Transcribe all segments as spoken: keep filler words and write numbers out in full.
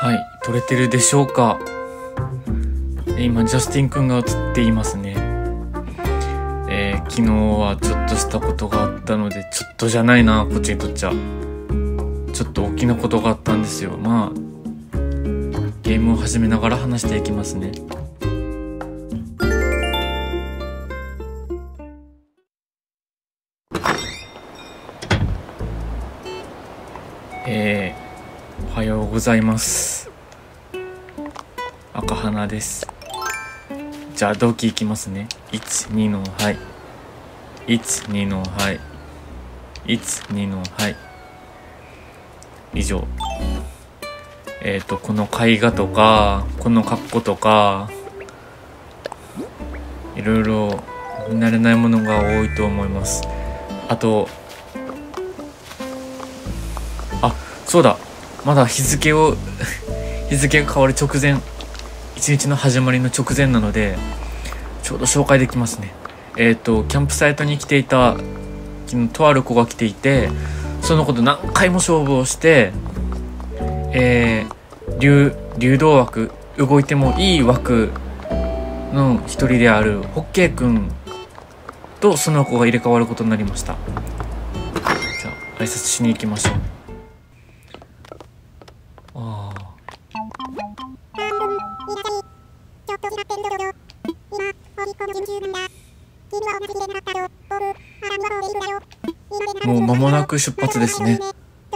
はい、撮れてるでしょうか。今ジャスティンくんが映っていますね。えー、昨日はちょっとしたことがあったので、ちょっとじゃないな、こっちにとっちゃちょっと大きなことがあったんですよ。まあゲームを始めながら話していきますね。えー、おはようございます。赤花です。じゃあ同期いきますね。いち、にのはい。いち、にのはい。いち、にのはい。以上。えっと、この絵画とか、この格好とか、いろいろ見慣れないものが多いと思います。あと、あ、そうだ。まだ日付を、日付が変わる直前、一日の始まりの直前なので、ちょうど紹介できますね。えっと、キャンプサイトに来ていた、昨日とある子が来ていて、その子と何回も勝負をして、えー、流、流動枠、動いてもいい枠の一人であるホッケーくんとその子が入れ替わることになりました。じゃあ挨拶しに行きましょう。ああ。もう間もなく出発ですね。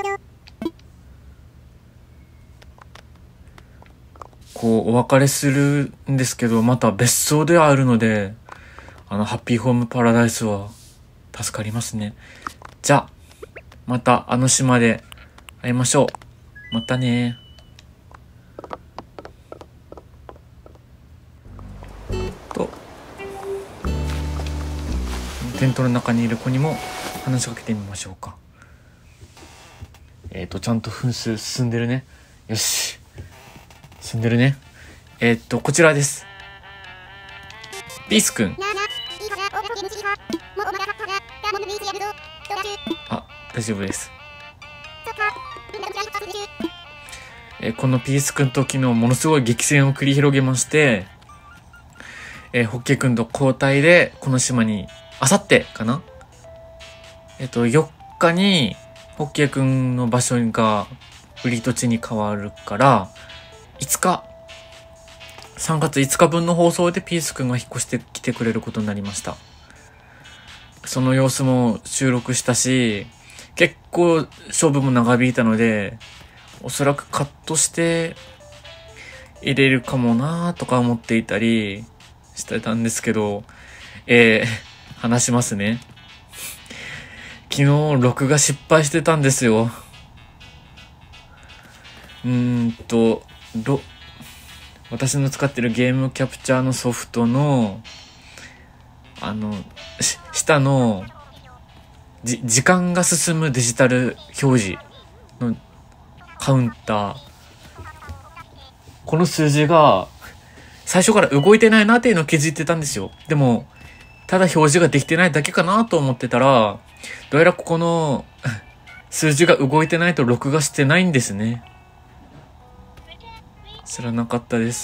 こうお別れするんですけど、また別荘であるので、あのハッピーホームパラダイスは助かりますね。じゃあまたあの島で会いましょう。またね。とテントの中にいる子にも話しかけてみましょうか。えっとちゃんと分数進んでるね。よし、進んでるね。えー、っとこちらです。ピースくん。あ、大丈夫です。えー、このピースくんと昨日ものすごい激戦を繰り広げまして、えー、ホッケーくんと交代でこの島にあさってかな、えっとよっかにホッケーくんの場所が売り土地に変わるからいつかさんがついつかぶんの放送でピースくんが引っ越してきてくれることになりました。その様子も収録したし、結構勝負も長引いたのでおそらくカットして入れるかもなーとか思っていたりしてたんですけど、えー、話しますね。昨日録画失敗してたんですよ。うーんとろ私の使ってるゲームキャプチャーのソフトのあの下のじ時間が進むデジタル表示のカウンター、この数字が最初から動いてないなっていうのを気づいてたんですよ。でもただ表示ができてないだけかなと思ってたら、どうやらここの数字が動いてないと録画してないんですね。知らなかったです。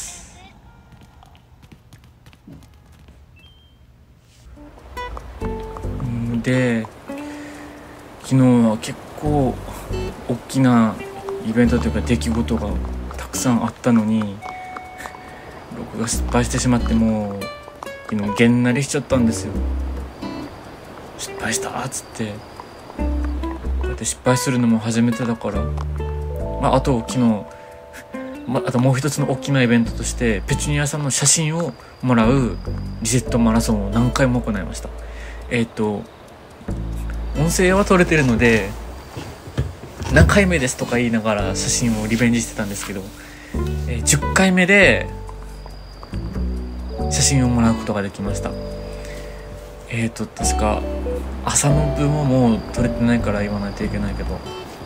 で、昨日は結構大きなイベントというか出来事がたくさんあったのに、録画失敗してしまって、もう昨日げんなりしちゃったんですよ。失敗したっつって。こうやって失敗するのも初めてだから、まあ、あと昨日まあともう一つの大きなイベントとしてペチュニアさんの写真をもらうリセットマラソンを何回も行いました。えっと音声は撮れてるので何回目ですとか言いながら写真をリベンジしてたんですけど、えー、じゅっかいめで写真をもらうことができました。えっと確か朝の部ももう撮れてないから言わないといけないけど、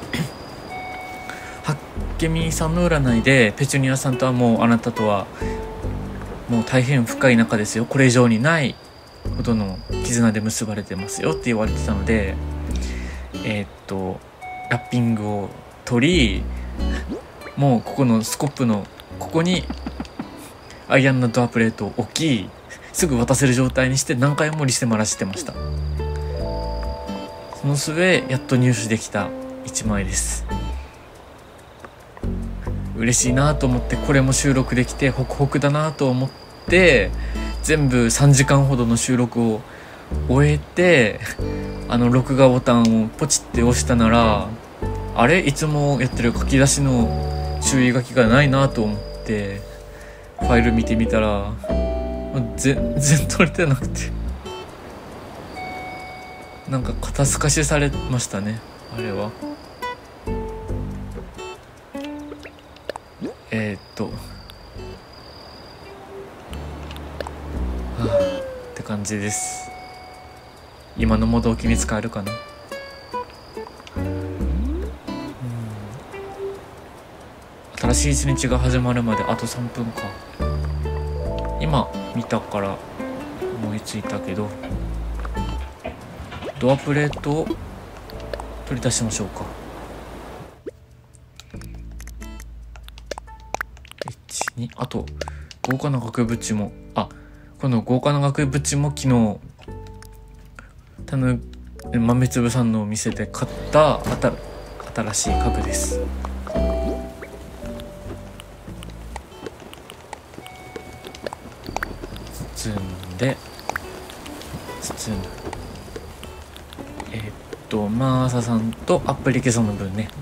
ハッケミさんの占いでペチュニアさんとはもうあなたとはもう大変深い仲ですよ、これ以上にないほどの絆で結ばれてますよって言われてたので、えー、っとラッピングを取りもうここのスコップのここにアイアンのドアプレートを置き、すぐ渡せる状態にして何回もリセマラしてました。その末やっと入手できたいちまいです。嬉しいなと思って、これも収録できてホクホクだなと思って全部さんじかんほどの収録を終えて、あの録画ボタンをポチって押したなら、あれいつもやってる書き出しの注意書きがないなと思ってファイル見てみたら全然取れてなくて、なんか肩透かしされましたね、あれは。えー、っとはあって感じです。今のも動機に使えるかな。新しい一日が始まるまであとさんぷんか。今見たから思いついたけど、ドアプレートを取り出しましょうか。いち、に、あと豪華な額縁も、あ、この豪華な額縁も昨日たぬ豆粒さんのお店で買った新しい家具です。包んで包むえー、っとマーサさんとアップリケさんの分ね。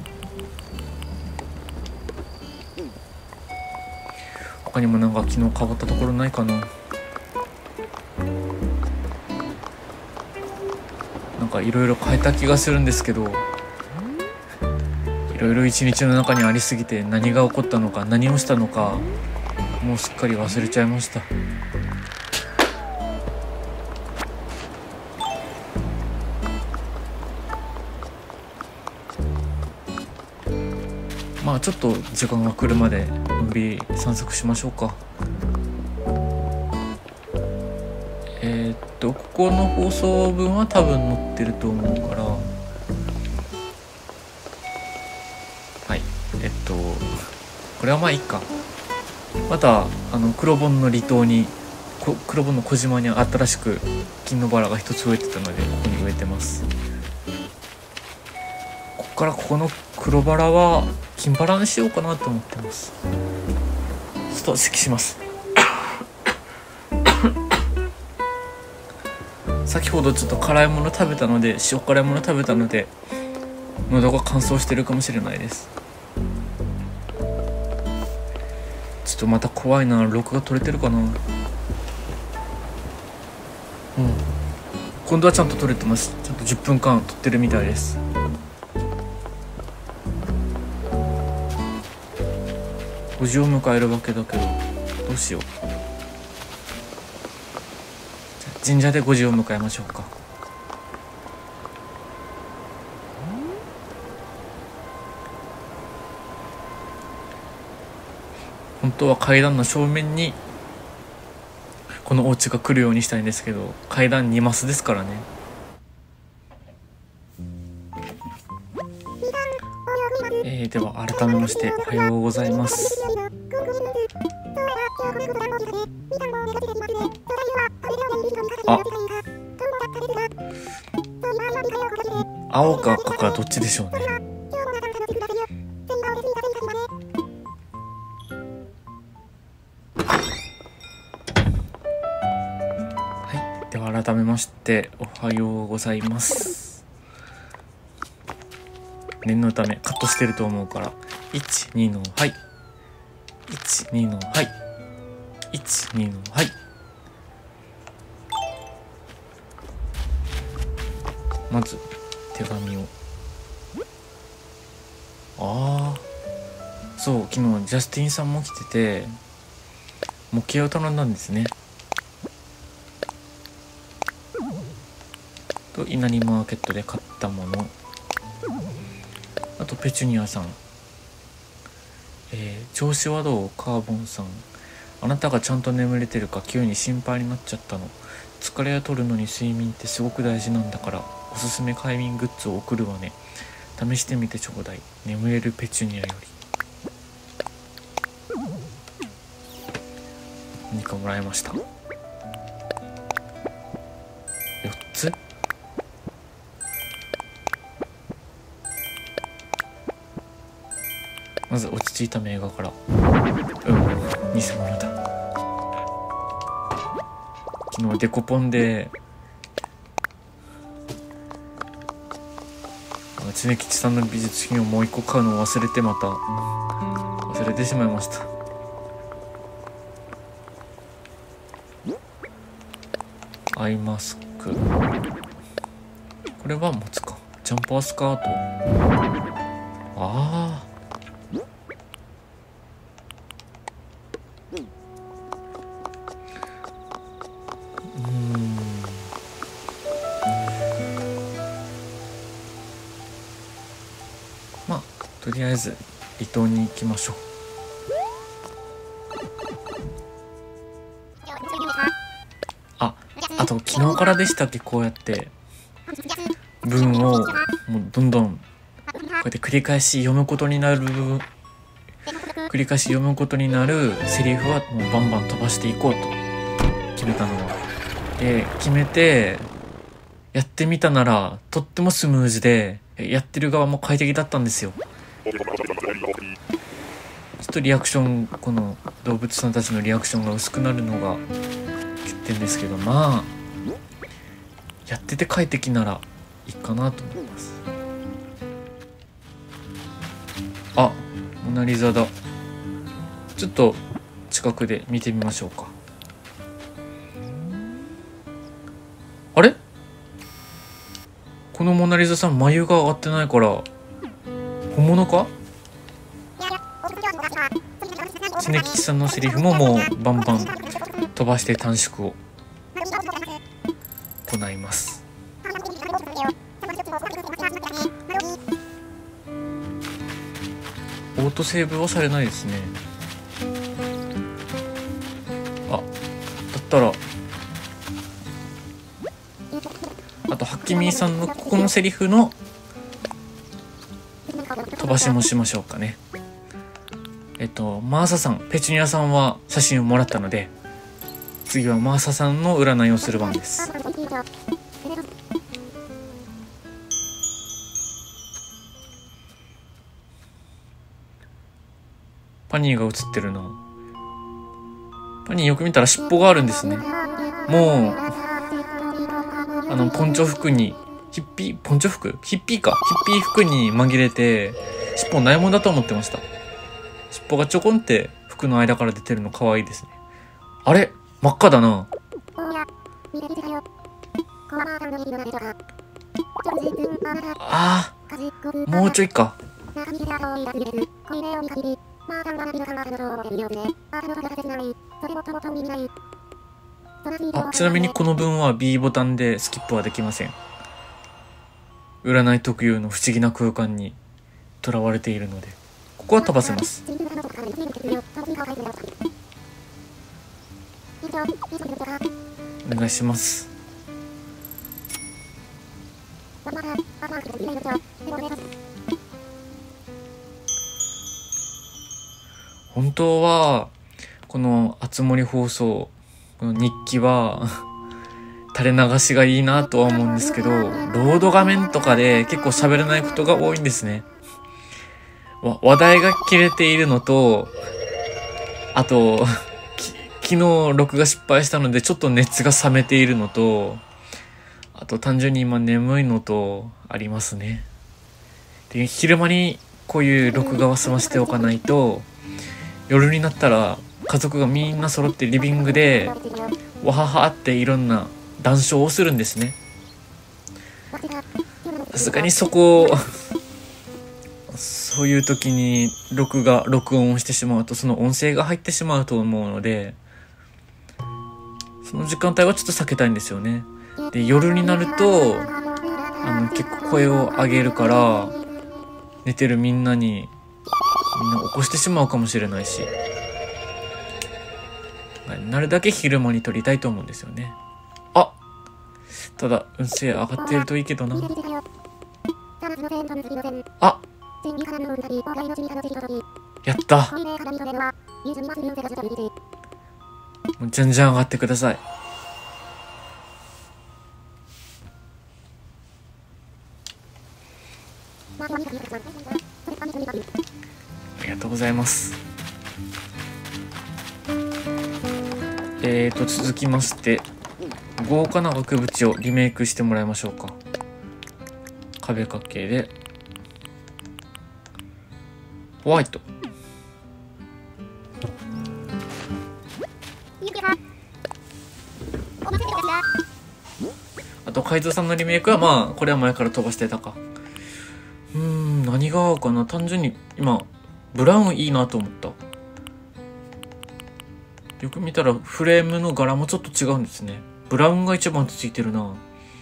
他にもなんか昨日変わったところないかな。なんかいろいろ変えた気がするんですけど、いろいろ一日の中にありすぎて何が起こったのか何をしたのかもうすっかり忘れちゃいました。まあちょっと時間が来るまでのんびり散策しましょうか。えー、っとここの放送分は多分載ってると思うから、はい、えっとこれはまあいいか。またあの黒本の離島にこ黒本の小島に新しく金のバラが一つ植えてたので、ここに植えてます。ここからここの黒バラは金バラにしようかなと思ってます。ちょっと咳します先ほどちょっと辛いもの食べたので塩辛いもの食べたので喉が乾燥してるかもしれないです。ちょっとまた怖いな。録画撮れてるかな。うん、今度はちゃんと撮れてます。ちゃんとじゅっぷんかん撮ってるみたいです。ごじを迎えるわけだけどどうしよう。神社でごじを迎えましょうか。本当は階段の正面にこのお家が来るようにしたいんですけど、階段にマスですからね。えー、では改めましておはようございます。あ、青か赤かどっちでしょうね。はい、では改めましておはようございます。念のためカットしてると思うから、いち、にのはい、いち、にのはい、いち、にのはい。まず手紙を、ああそう、昨日ジャスティンさんも来てて模型を頼んだんですね。と稲荷マーケットで買ったもの、あとペチュニアさん、えー、調子はどうカーボンさん、あなたがちゃんと眠れてるか急に心配になっちゃったの。疲れを取るのに睡眠ってすごく大事なんだから、おすすめ快眠グッズを送るわね。試してみてちょうだい。眠れるペチュニアより。 何かもらいました。よっつ。まず落ち着いた名画から。うん、偽物だ。昨日デコポンで常吉さんの美術品をもう一個買うのを忘れて、また忘れてしまいました。アイマスク、これは持つか。ジャンパースカート、ああとりあえず離島に行きましょう。あ、あと昨日からでしたっけ、こうやって文をもうどんどんこうやって繰り返し読むことになる繰り返し読むことになるセリフはもうバンバン飛ばしていこうと決めたのは。で、決めてやってみたならとってもスムーズで、やってる側も快適だったんですよ。ちょっとリアクション、この動物さんたちのリアクションが薄くなるのが欠点ですけど、まあやってて快適ならいいかなと思います。あ、モナリザだ。ちょっと近くで見てみましょうか。あれ、このモナリザさん眉が上がってないから本物か？常吉さんのセリフももうバンバン飛ばして短縮を行います。オートセーブはされないですね。あ、だったらあとハッキミーさんのここのセリフの飛ばしもしましょうかね。えっとマーサさん、ペチュニアさんは写真をもらったので、次はマーサさんの占いをする番です。パニーが写ってるな。パニーよく見たら尻尾があるんですね。もうあのポンチョ服にヒッピーポンチョ服ヒッピーかヒッピー服に紛れて尻尾ないもんだと思ってました。尻尾がちょこんって服の間から出てるの可愛いですね。あれ、真っ赤だな。あー、もうちょいか。あ、ちなみにこの文は ビー ボタンでスキップはできません。占い特有の不思議な空間にとらわれているので、ここは飛ばせます。お願いします。本当はこのあつ森放送、この日記は垂れ流しがいいなとは思うんですけど、ロード画面とかで結構喋れないことが多いんですね。わ話題が切れているのと、あと昨日録画失敗したのでちょっと熱が冷めているのと、あと単純に今眠いのとありますね。で、昼間にこういう録画は済ませておかないと、夜になったら家族がみんな揃ってリビングでわははっていろんな談笑をするんですね。さすがにそこそういう時に録画録音をしてしまうとその音声が入ってしまうと思うので、その時間帯はちょっと避けたいんですよね。で、夜になるとあの結構声を上げるから寝てるみんなにみんな起こしてしまうかもしれないし、なるだけ昼間に撮りたいと思うんですよね。あ、ただ運勢上がっているといいけどな。あ、やった。 もうじゃんじゃん上がってください。ありがとうございます。えーと続きまして豪華な額縁をリメイクしてもらいましょうか。壁掛けでホワイト。あと海蔵さんのリメイクはまあこれは前から飛ばしてたか。うーん何が合うかな。単純に今ブラウンいいなと思った。よく見たらフレームの柄もちょっと違うんですね。ブラウンが一番ついてるな。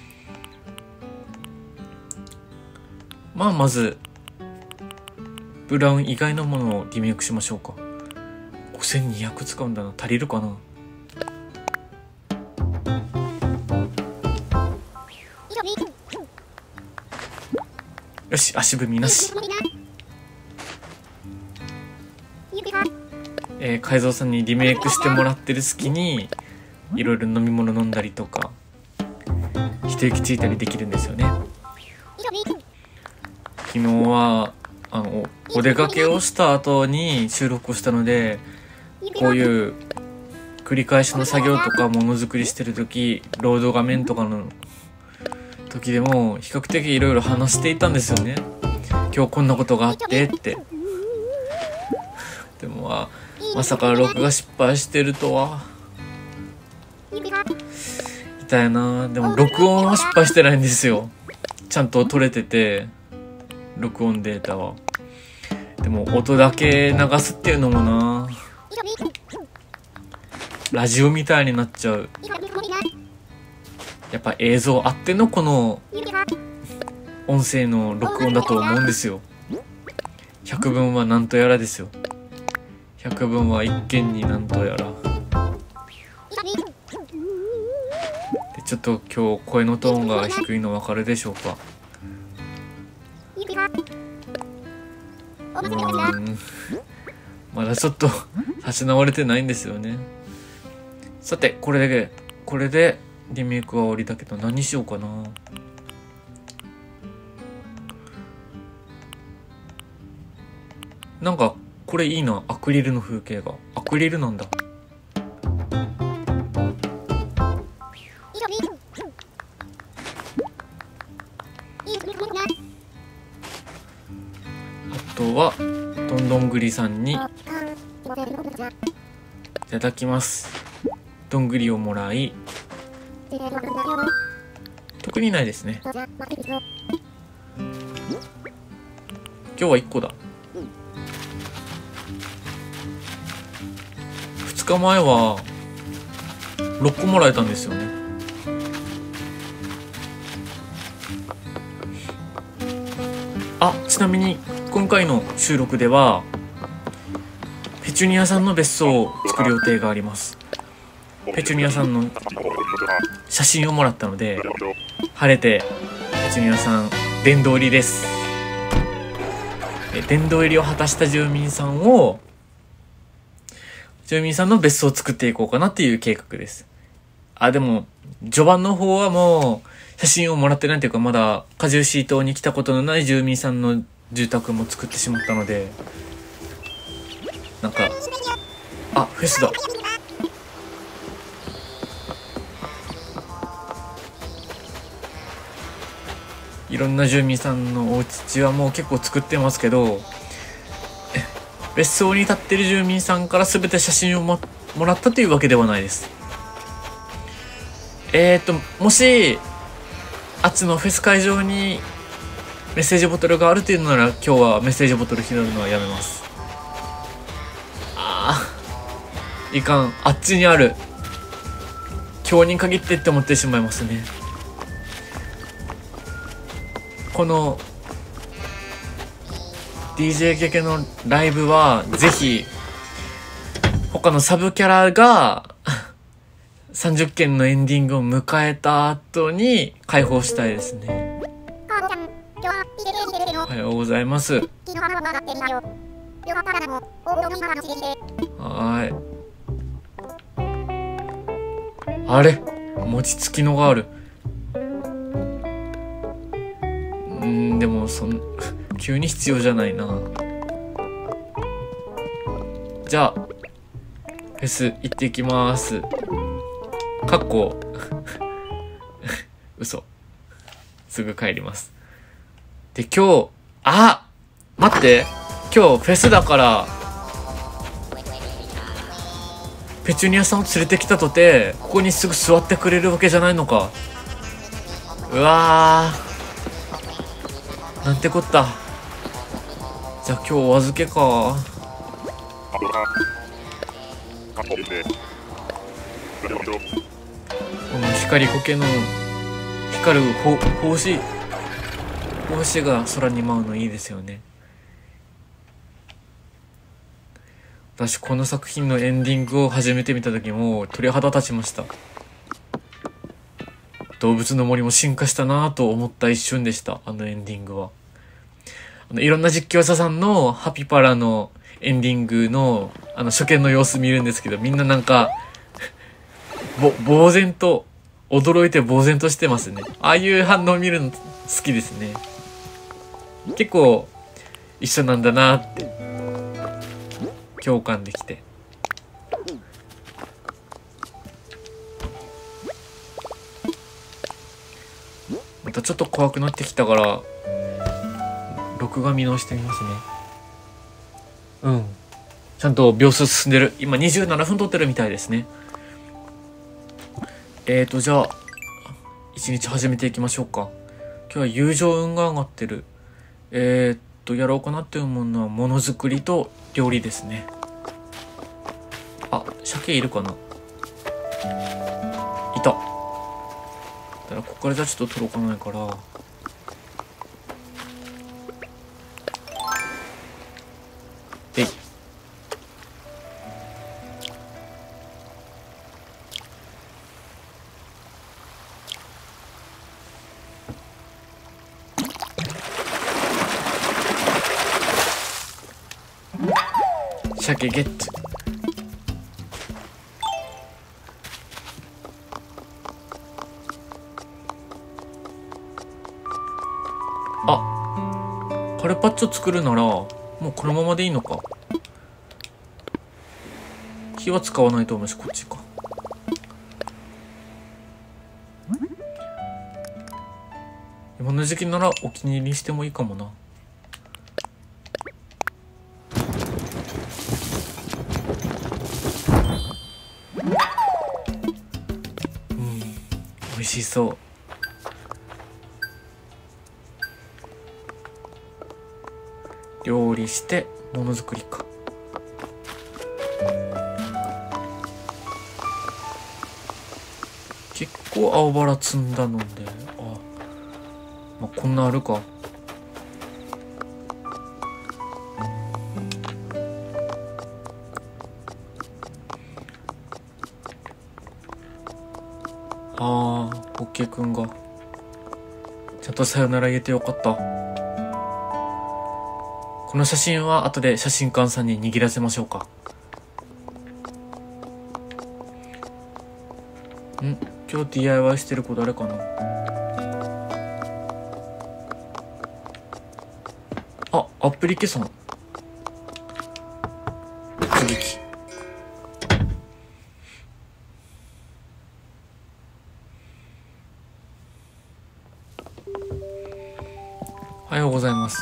まあまずブラウン以外のものをリメイクしましょうか。ごせんにひゃく使うんだな。足りるかな。よし足踏みなし。えー、海蔵さんにリメイクしてもらってる隙にいろいろ飲み物飲んだりとか一息ついたりできるんですよね。昨日はあのお出かけをした後に収録をしたので、こういう繰り返しの作業とかものづくりしてる時、ロード画面とかの時でも比較的いろいろ話していたんですよね。今日こんなことがあってって。でもあまさか録画失敗してるとは。痛いな。でも録音は失敗してないんですよ。ちゃんと撮れてて録音データは。でも音だけ流すっていうのもな、ラジオみたいになっちゃう。やっぱ映像あってのこの音声の録音だと思うんですよ。百聞はなんとやらですよ。百聞は一見になんとやらで、ちょっと今日声のトーンが低いの分かるでしょうか。うーんまだちょっと立ち直れてないんですよね。さてこれでこれでリメイクは終わりだけど何しようかな。なんかこれいいな。アクリルの風景がアクリルなんだ。あとはどんどんぐりさんにいただきます。どんぐりをもらい、特にないですね。今日はいっこだ。ふつかまえはろっこもらえたんですよね。あ、ちなみに今回の収録ではペチュニアさんの別荘を作る予定があります。ペチュニアさんの写真をもらったので、晴れてペチュニアさん殿堂入りです。殿堂入りを果たした住民さんを住民さんの別荘を作っていこうかなっていう計画です。あ、でも序盤の方はもう写真をもらってないというか、まだ加重シートに来たことのない住民さんの住宅も作ってしまったので、なんかあ、フェスだ。いろんな住民さんのお家はもう結構作ってますけど、別荘に建ってる住民さんから全て写真を も, もらったというわけではないです。えーともしあっちのフェス会場にメッセージボトルがあるというのなら、今日はメッセージボトル拾うのはやめます。あーいかん、あっちにある。今日に限ってって思ってしまいますね。この ディージェー 系系のライブはぜひ他のサブキャラがさんじゅっけんのエンディングを迎えた後に開放したいですね。おはようございます。はーい。 あれ餅つきのがある。うんでもそん急に必要じゃないな。じゃあフェス行ってきます。かっこ嘘。すぐ帰ります。で今日あ待って今日フェスだからペチュニアさんを連れてきたとてここにすぐ座ってくれるわけじゃないのか。うわーなんてこった。じゃあ今日お預けか。この光苔の光る胞子胞子が空に舞うのいいですよね。私この作品のエンディングを初めて見た時も鳥肌立ちました。動物の森も進化したなぁと思った一瞬でした。あのエンディングはあのいろんな実況者さんのハピパラのエンディングのあの初見の様子見るんですけど、みんななんかぼ呆然と驚いて呆然としてますね。ああいう反応見るの好きですね。結構一緒なんだなって共感できて。またちょっと怖くなってきたから録画見直してみますね。うんちゃんと秒数進んでる。今にじゅうななふん撮ってるみたいですね。えーとじゃあ一日始めていきましょうか。今日は友情運が上がってる。えーっとやろうかなって思うのはものづくりと料理ですね。あ、鮭いるかな。いた。だからここからじゃちょっと届かないから。でい。鮭ゲット。あ、カルパッチョ作るならもうこのままでいいのか。火は使わないと思うし、こっちか。今の時期ならお気に入りにしてもいいかもな。美味しそう。料理してものづくりか。結構青バラ積んだので、あ、まあ、こんなあるか。あー、ホッケーくんがちゃんとさよなら言えてよかった。この写真は後で写真館さんに握らせましょうか。ん、今日 ディーアイワイ してる子誰かな。あ、アプリケさん突撃。おはようございます。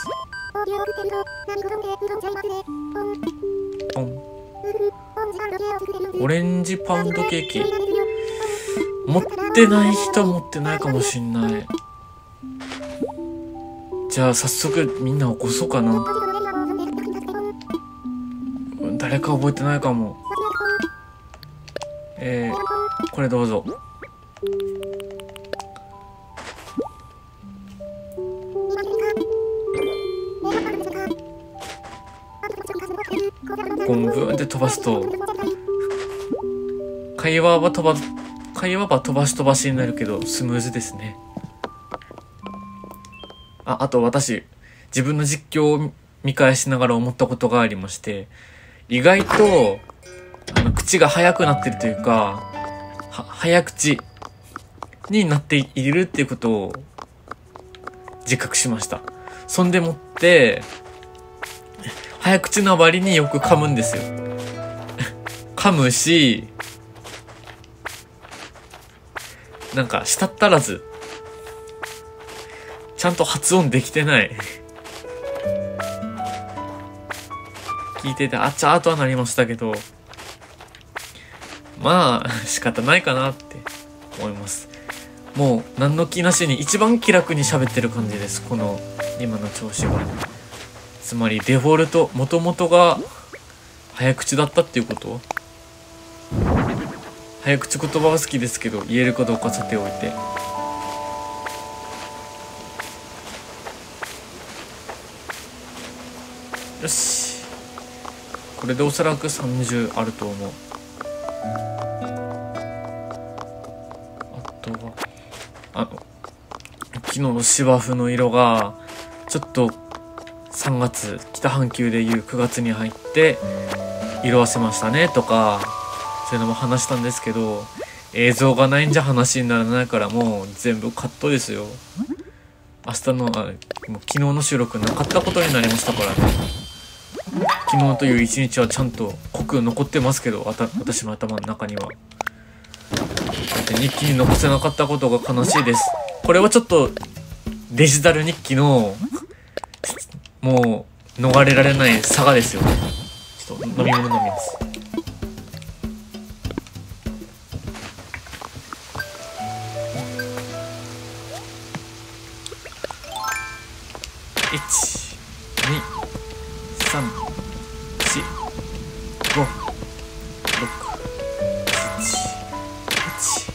ポン。オレンジパウンドケーキ持ってない人は持ってないかもしんない。じゃあ早速みんな起こそうかな。誰か覚えてないかも。えー、これどうぞ。こうブーンって飛ばすと会話は飛ば会話は飛ばし飛ばしになるけどスムーズですね。あ、あと私自分の実況を見返しながら思ったことがありまして、意外とあの口が速くなってるというかは早口になっているっていうことを自覚しました。そんでもって早口な割によく噛むんですよ。噛むし、なんか舌足らずちゃんと発音できてない。聞いててあっちゃーとはなりましたけど、まあ仕方ないかなって思います。もう何の気なしに一番気楽に喋ってる感じです、この今の調子は。つまりデフォルト、もともとが早口だったっていうこと。早口言葉は好きですけど、言えるかどうかさておいて。よし、これでおそらくさんじゅうあると思う。あとはあの昨日の芝生の色がちょっとさんがつ、北半球でいうくがつに入って色あせましたねとか、そういうのも話したんですけど、映像がないんじゃ話にならないから、もう全部カットですよ。明日のあもう昨日の収録なかったことになりましたからね。昨日という一日はちゃんと濃く残ってますけど、わた私の頭の中には。だって日記に残せなかったことが悲しいです。これはちょっとデジタル日記のもう逃れられない差がですよね。ちょっと飲み物飲みます。いち、に、さん、よん、ご、ろく、なな、はち。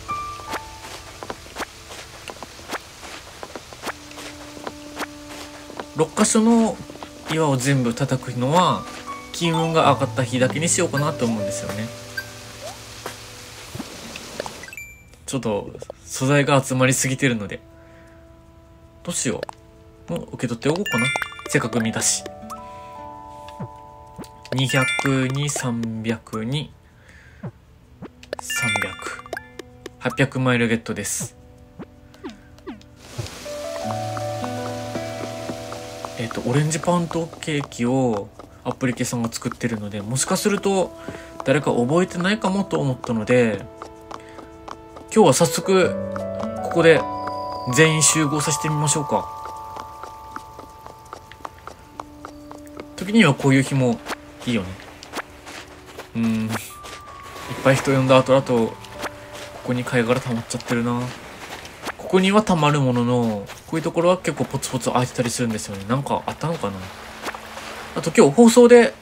ろっかしょの岩を全部叩くのは金運が上がった日だけにしようかなと思うんですよね。ちょっと素材が集まりすぎてるので、どうしよう、もう受け取っておこうかな、せっかく見たし。にひゃくにさんびゃくにさんびゃくはっぴゃくマイルゲットです。えっとオレンジパウンドケーキをアプリケさんが作ってるので、もしかすると誰か覚えてないかもと思ったので、今日は早速ここで全員集合させてみましょうか。時にはこういう日もいいよね。うーん、いっぱい人呼んだ後だとここに貝殻溜まっちゃってるな。ここには溜まるものの、こういうところは結構ポツポツ空いてたりするんですよね。なんかあったのかな。あと今日放送で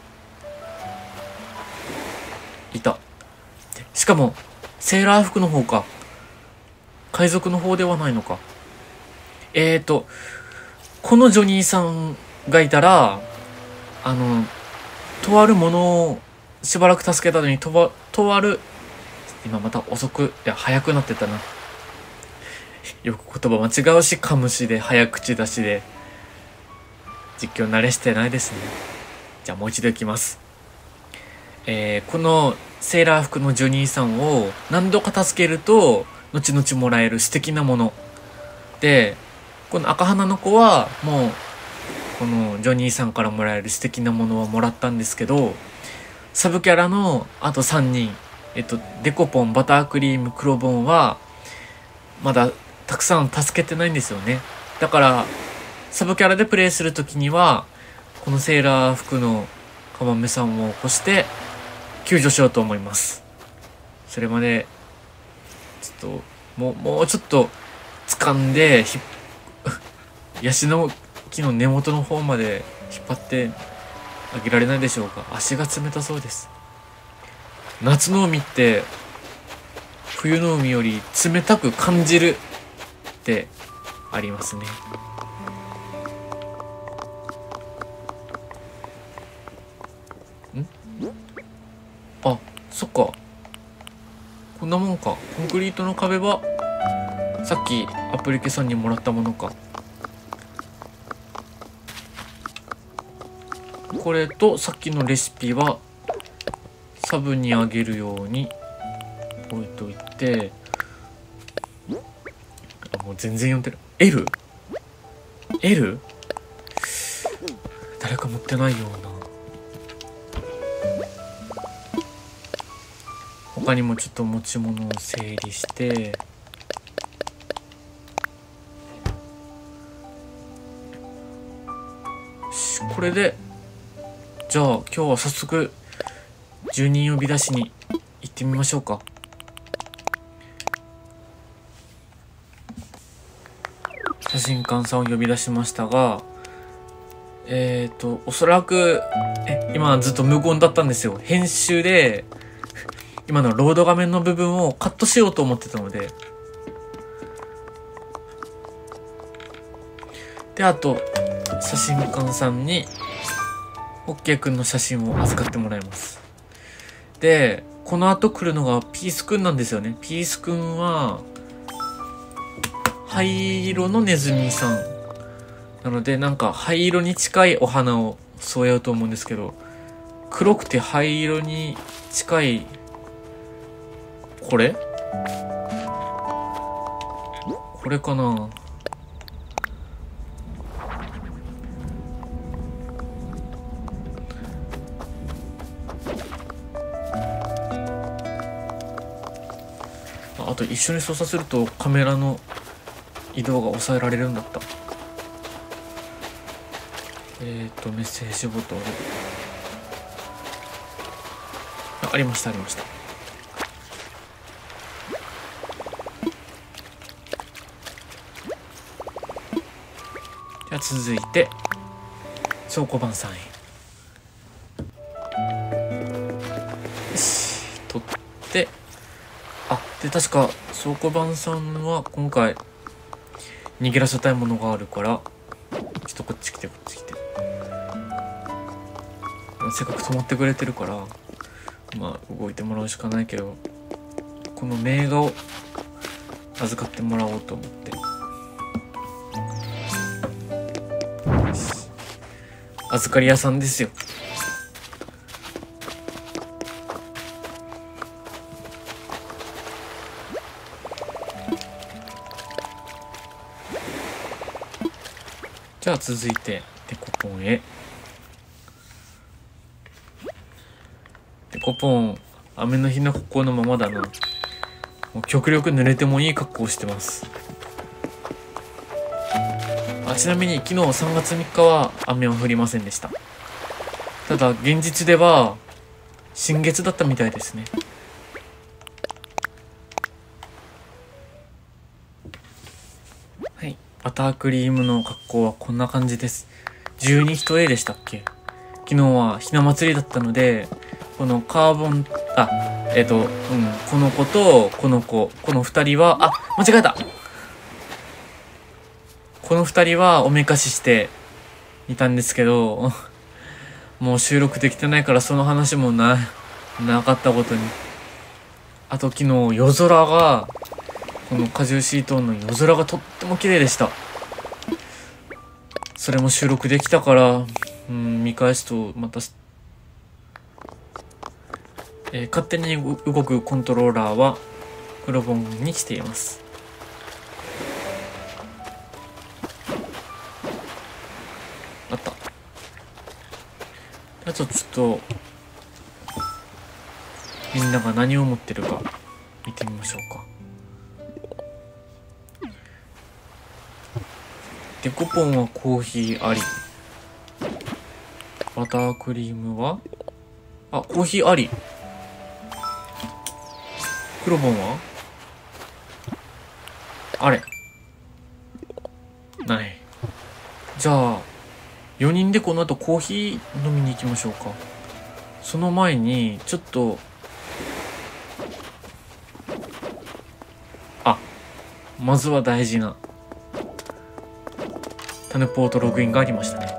いた。しかもセーラー服の方か、海賊の方ではないのか。えーとこのジョニーさんがいたら、あのとあるものをしばらく助けたのに、とばとある今また遅く、いや早くなってたな。よく言葉間違うし、噛むしで早口出しで実況慣れしてないですね。じゃあもう一度いきます。えー、このセーラー服のジョニーさんを何度か助けると後々もらえる素敵なもので、この赤鼻の子はもうこのジョニーさんからもらえる素敵なものはもらったんですけど、サブキャラのあとさんにん、えっとデコポン、バタークリーム、クロボンはまだたくさん助けてないんですよね。だからサブキャラでプレイするときにはこのセーラー服のカマメさんを起こして救助しようと思います。それまでちょっともうもうちょっと掴んでひヤシの木の根元の方まで引っ張ってあげられないでしょうか。足が冷たそうです。夏の海って冬の海より冷たく感じるってありますね。んあ、そっか、こんなもんか。コンクリートの壁はさっきアプリケさんにもらったものか。これとさっきのレシピはサブにあげるように置いといて、あ、もう全然読んでる。 L？ L？ 誰か持ってないような。他にもちょっと持ち物を整理して、これでじゃあ今日は早速住人呼び出しに行ってみましょうか。写真館さんを呼び出しましたが、えっとおそらくえ今ずっと無言だったんですよ。編集で今のロード画面の部分をカットしようと思ってたので。で、あと写真館さんにホッケーくんの写真を預かってもらいます。で、この後来るのがピースくんなんですよね。ピースくんは灰色のネズミさんなので、なんか灰色に近いお花を添えようと思うんですけど、黒くて灰色に近いこれこれかな。あと一緒に操作するとカメラの移動が抑えられるんだった。えっとメッセージボトル、あ、ありましたありました。じゃあ続いて倉庫番さんへ。よし、取って、あ、で確か倉庫番さんは今回逃げらせたいものがあるから、ちょっとこっち来てこっち来て。せっかく止まってくれてるから、まあ動いてもらうしかないけど、この名画を預かってもらおうと思って。預かり屋さんですよ。じゃあ続いてデコポンへ。デコポン、雨の日の格好のままだな。もう極力濡れてもいい格好をしてます。あ、ちなみに昨日さんがつみっかは雨は降りませんでした。ただ現実では新月だったみたいですね。はい、バタークリームの格好はこんな感じです。じゅうにひとえでしたっけ。昨日はひな祭りだったので、このカーボン、あ、えっと、うん、この子とこの子、この二人は、あ、間違えた。この二人はおめかししていたんですけど、もう収録できてないからその話もな、なかったことに。あと昨日夜空が、このカジューシートーンの夜空がとっても綺麗でした。それも収録できたから、うん、見返すとまた、えー、勝手に動くコントローラーは黒ボンにしています。あった。あとちょっとみんなが何を持ってるか見てみましょうか。デコポンはコーヒーあり。バタークリームは、あ、コーヒーあり。黒ボンはあれない。じゃあよにんでこの後コーヒー飲みに行きましょうか。その前にちょっと、あ、まずは大事なタネポートログインがありましたね。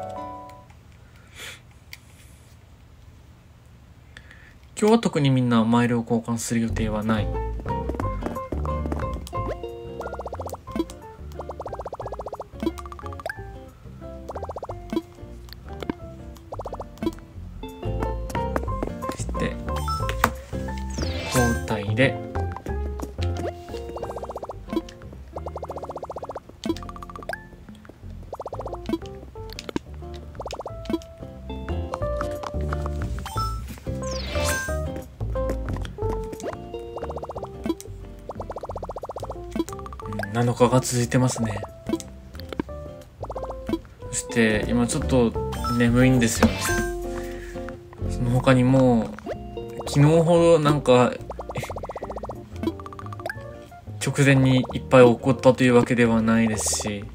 今日は特にみんなマイルを交換する予定はない。そして交代でなのかが続いてますね。そして今ちょっと眠いんですよね。その他にも昨日ほどなんか直前にいっぱい起こったというわけではないですし、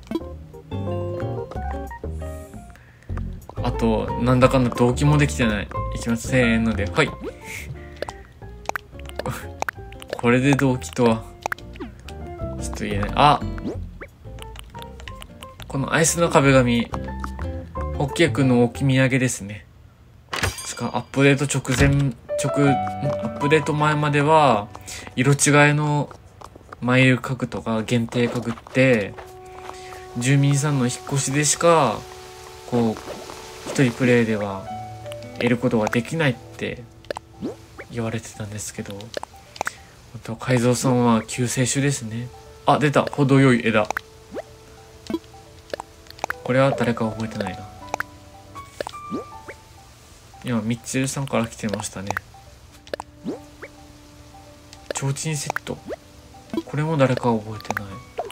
あとなんだかんだ動機もできてない。いきますせーので、はい。これで動機とはちょっと言えない。あ、このアイスの壁紙、ホッケーくんの置き土産ですね。しかアップデート直前直アップデート前までは色違いのマイル家具とか限定家具って住民さんの引っ越しでしかこう一人プレイでは得ることができないって言われてたんですけど、あと海蔵さんは救世主ですね。あ、出た、程よい枝。これは誰か覚えてないな。今ミッチェルさんから来てましたね。提灯セット、これも誰か覚えてない。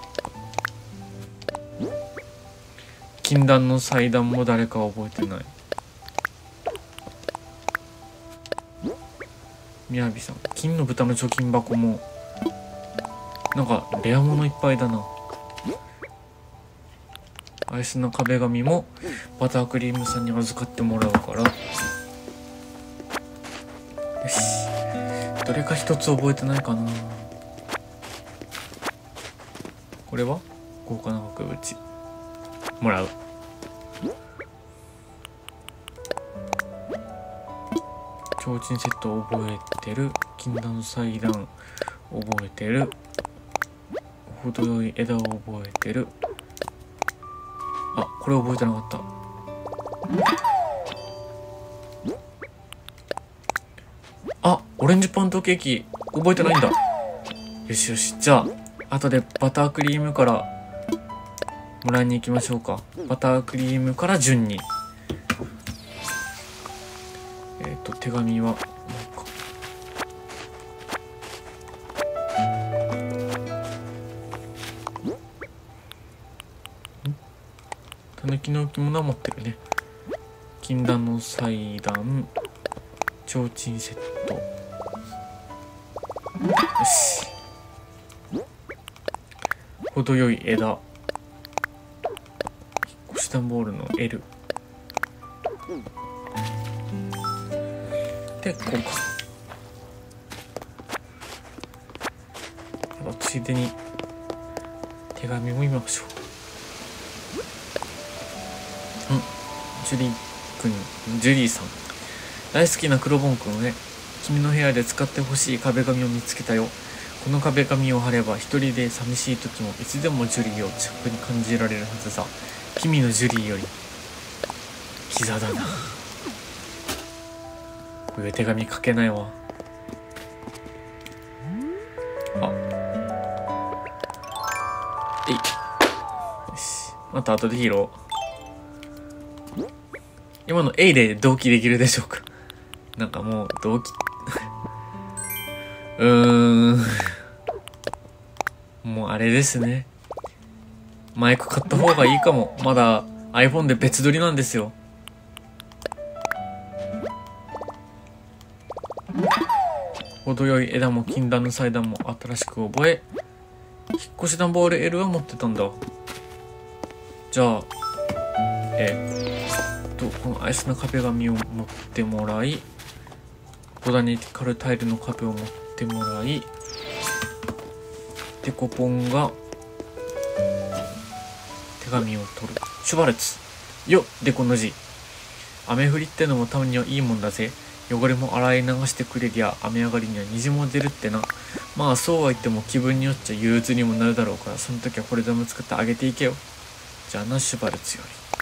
禁断の祭壇も誰か覚えてない。みやびさん、金の豚の貯金箱もなんかレア物いっぱいだな。アイスの壁紙もバタークリームさんに預かってもらうから、よし、どれか一つ覚えてないかな。これは豪華な額縁もらう。提灯セット覚えてる。禁断の祭壇覚えてる。程よい枝を覚えてる。あ、これ覚えてなかった。あ、オレンジパンとケーキ覚えてないんだ。よしよし、じゃあ後でバタークリームからもらいに行きましょうか。バタークリームから順に。えっと手紙はたぬきの置物は持ってるね。禁断の祭壇、提灯セット。よし、程よい枝、引っ越し段ボールの L で、こうか。ではついでに手紙も見ましょう。うん、ジュリーくん、ジュリーさん、大好きな黒ボンくんへ、君の部屋で使ってほしい壁紙を見つけたよ。この壁紙を貼れば一人で寂しい時もいつでもジュリーを近くに感じられるはずさ。君のジュリーよりキザだな。こういう手紙書けないわ。あ、えい、よし、また後でヒーロー。今の A で同期できるでしょうか。なんかもう同期うーんもうあれですね、マイク買った方がいいかも。まだ iPhone で別撮りなんですよ。程よい枝も禁断の祭壇も新しく覚え、引っ越し段ボール L は持ってたんだ。じゃあえー、とこのアイスの壁紙を持ってもらい、ボタニカルタイルの壁を持ってもらい、デコポンが手紙を取る。シュバルツよっ、デコの字。雨降りってのもたまにはいいもんだぜ。汚れも洗い流してくれりゃ雨上がりには虹も出るってな。まあそうは言っても気分によっちゃ憂鬱にもなるだろうから、その時はこれでも使ってあげていけよ。じゃあな、シュバルツよ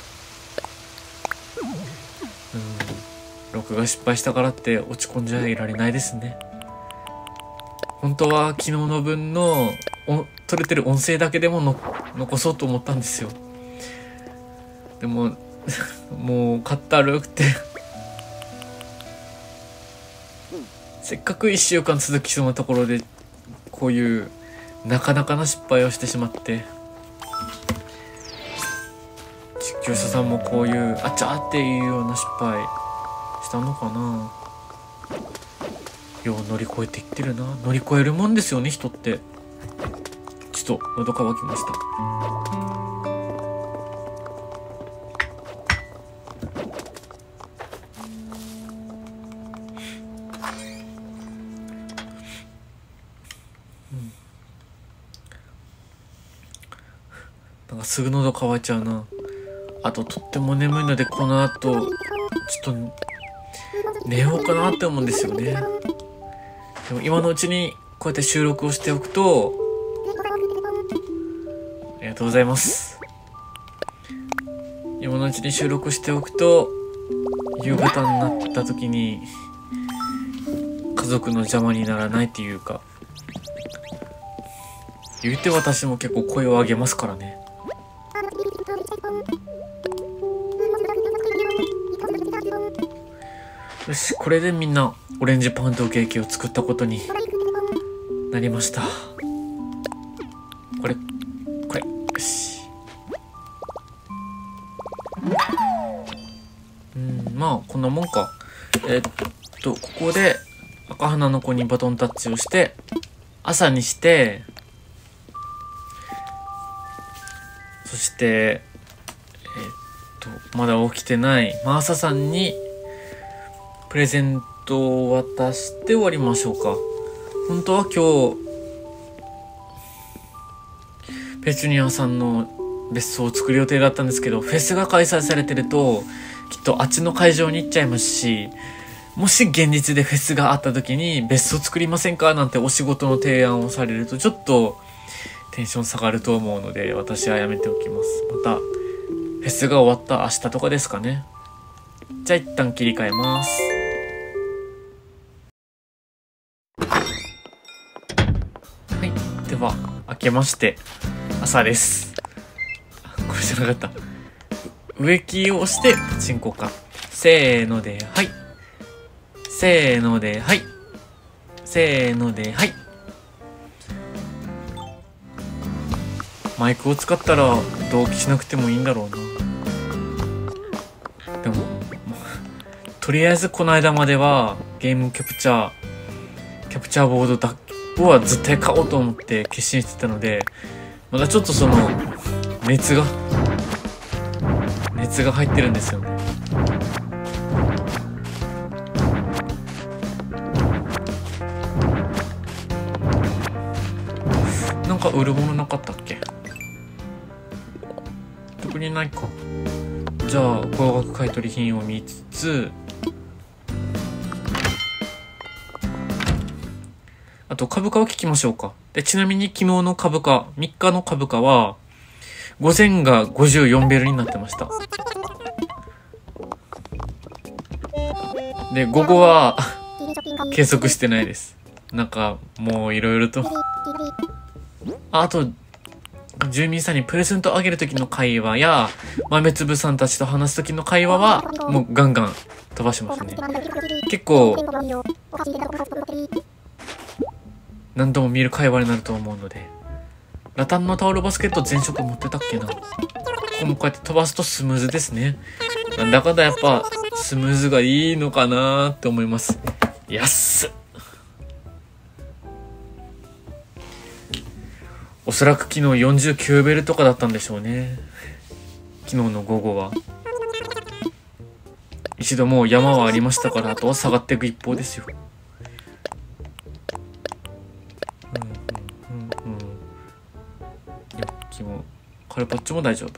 り。うん、録画失敗したからって落ち込んじゃいられないですね。本当は昨日の分の撮れてる音声だけでもの残そうと思ったんですよ。でももうかったるくてせっかくいっしゅうかん続きそうなところでこういうなかなかな失敗をしてしまって、実況者さんもこういうあちゃーっていうような失敗したのかな。よう乗り越えていってるな。乗り越えるもんですよね、人って。ちょっと喉乾きました。なんかすぐ喉乾いちゃうな。あととっても眠いので、この後ちょっと寝ようかなって思うんですよね。でも今のうちにこうやって収録をしておくと、ありがとうございます。今のうちに収録しておくと、夕方になった時に家族の邪魔にならないっていうか、言うて私も結構声を上げますからね。よし、これでみんなオレンジパンとケーキを作ったことになりました。これこれよし。うんまあこんなもんか。えー、っとここで赤花の子にバトンタッチをして朝にして、そしてえー、っとまだ起きてないマーサさんにプレゼントを渡して終わりましょうか。本当は今日ペチュニアさんの別荘を作る予定だったんですけど、フェスが開催されてるときっとあっちの会場に行っちゃいますし、もし現実でフェスがあった時に別荘作りませんかなんてお仕事の提案をされるとちょっとテンション下がると思うので、私はやめておきます。またフェスが終わった明日とかですかね。じゃあ一旦切り替えます。はい、では明けまして朝です。これじゃなかった。植木を押してパチンコか。せーのではい、せーのではい、せーのではい。マイクを使ったら同期しなくてもいいんだろうな。でもとりあえずこの間まではゲームキャプチャーキャプチャーボードだは絶対買おうと思って決心してたので、まだちょっとその熱が熱が入ってるんですよね。なんか売るものなかったっけ？特にないか。じゃあ高額買取品を見つつ、あと株価を聞きましょうか。でちなみに昨日の株価、みっかの株価は午前がごじゅうよんベルになってました。で午後は計測してないです。なんかもういろいろと、あ, あと住民さんにプレゼントあげる時の会話や豆粒さんたちと話す時の会話はもうガンガン飛ばしますね。結構何度も見る会話になると思うので。ラタンのタオルバスケット全色持ってたっけな。ここもこうやって飛ばすとスムーズですね。なんだかんだやっぱスムーズがいいのかなって思います。安っ。おそらく昨日よんじゅうきゅうベルとかだったんでしょうね。昨日の午後は一度もう山はありましたから、あとは下がっていく一方ですよ。うんうんうんうん。ニョッキもカルパッチョも大丈夫。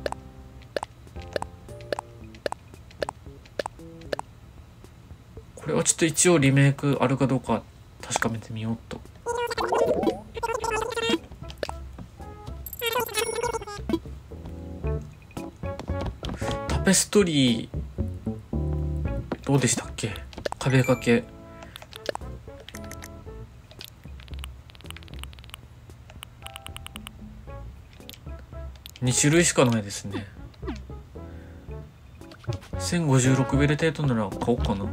これはちょっと一応リメイクあるかどうか確かめてみようと。タペストリーどうでしたっけ？壁掛けに種類しかないですね。せんごじゅうろくベル程度なら買おうかな。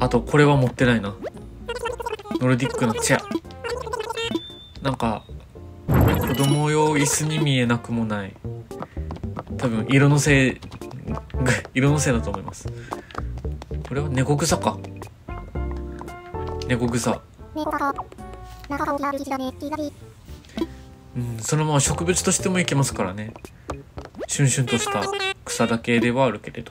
あとこれは持ってないな。ノルディックのチェア。なんか子供用椅子に見えなくもない。多分色のせい色のせいだと思います。これは猫草か。猫草。うん、そのまま植物としてもいけますからね。シュンシュンとした草だけではあるけれど。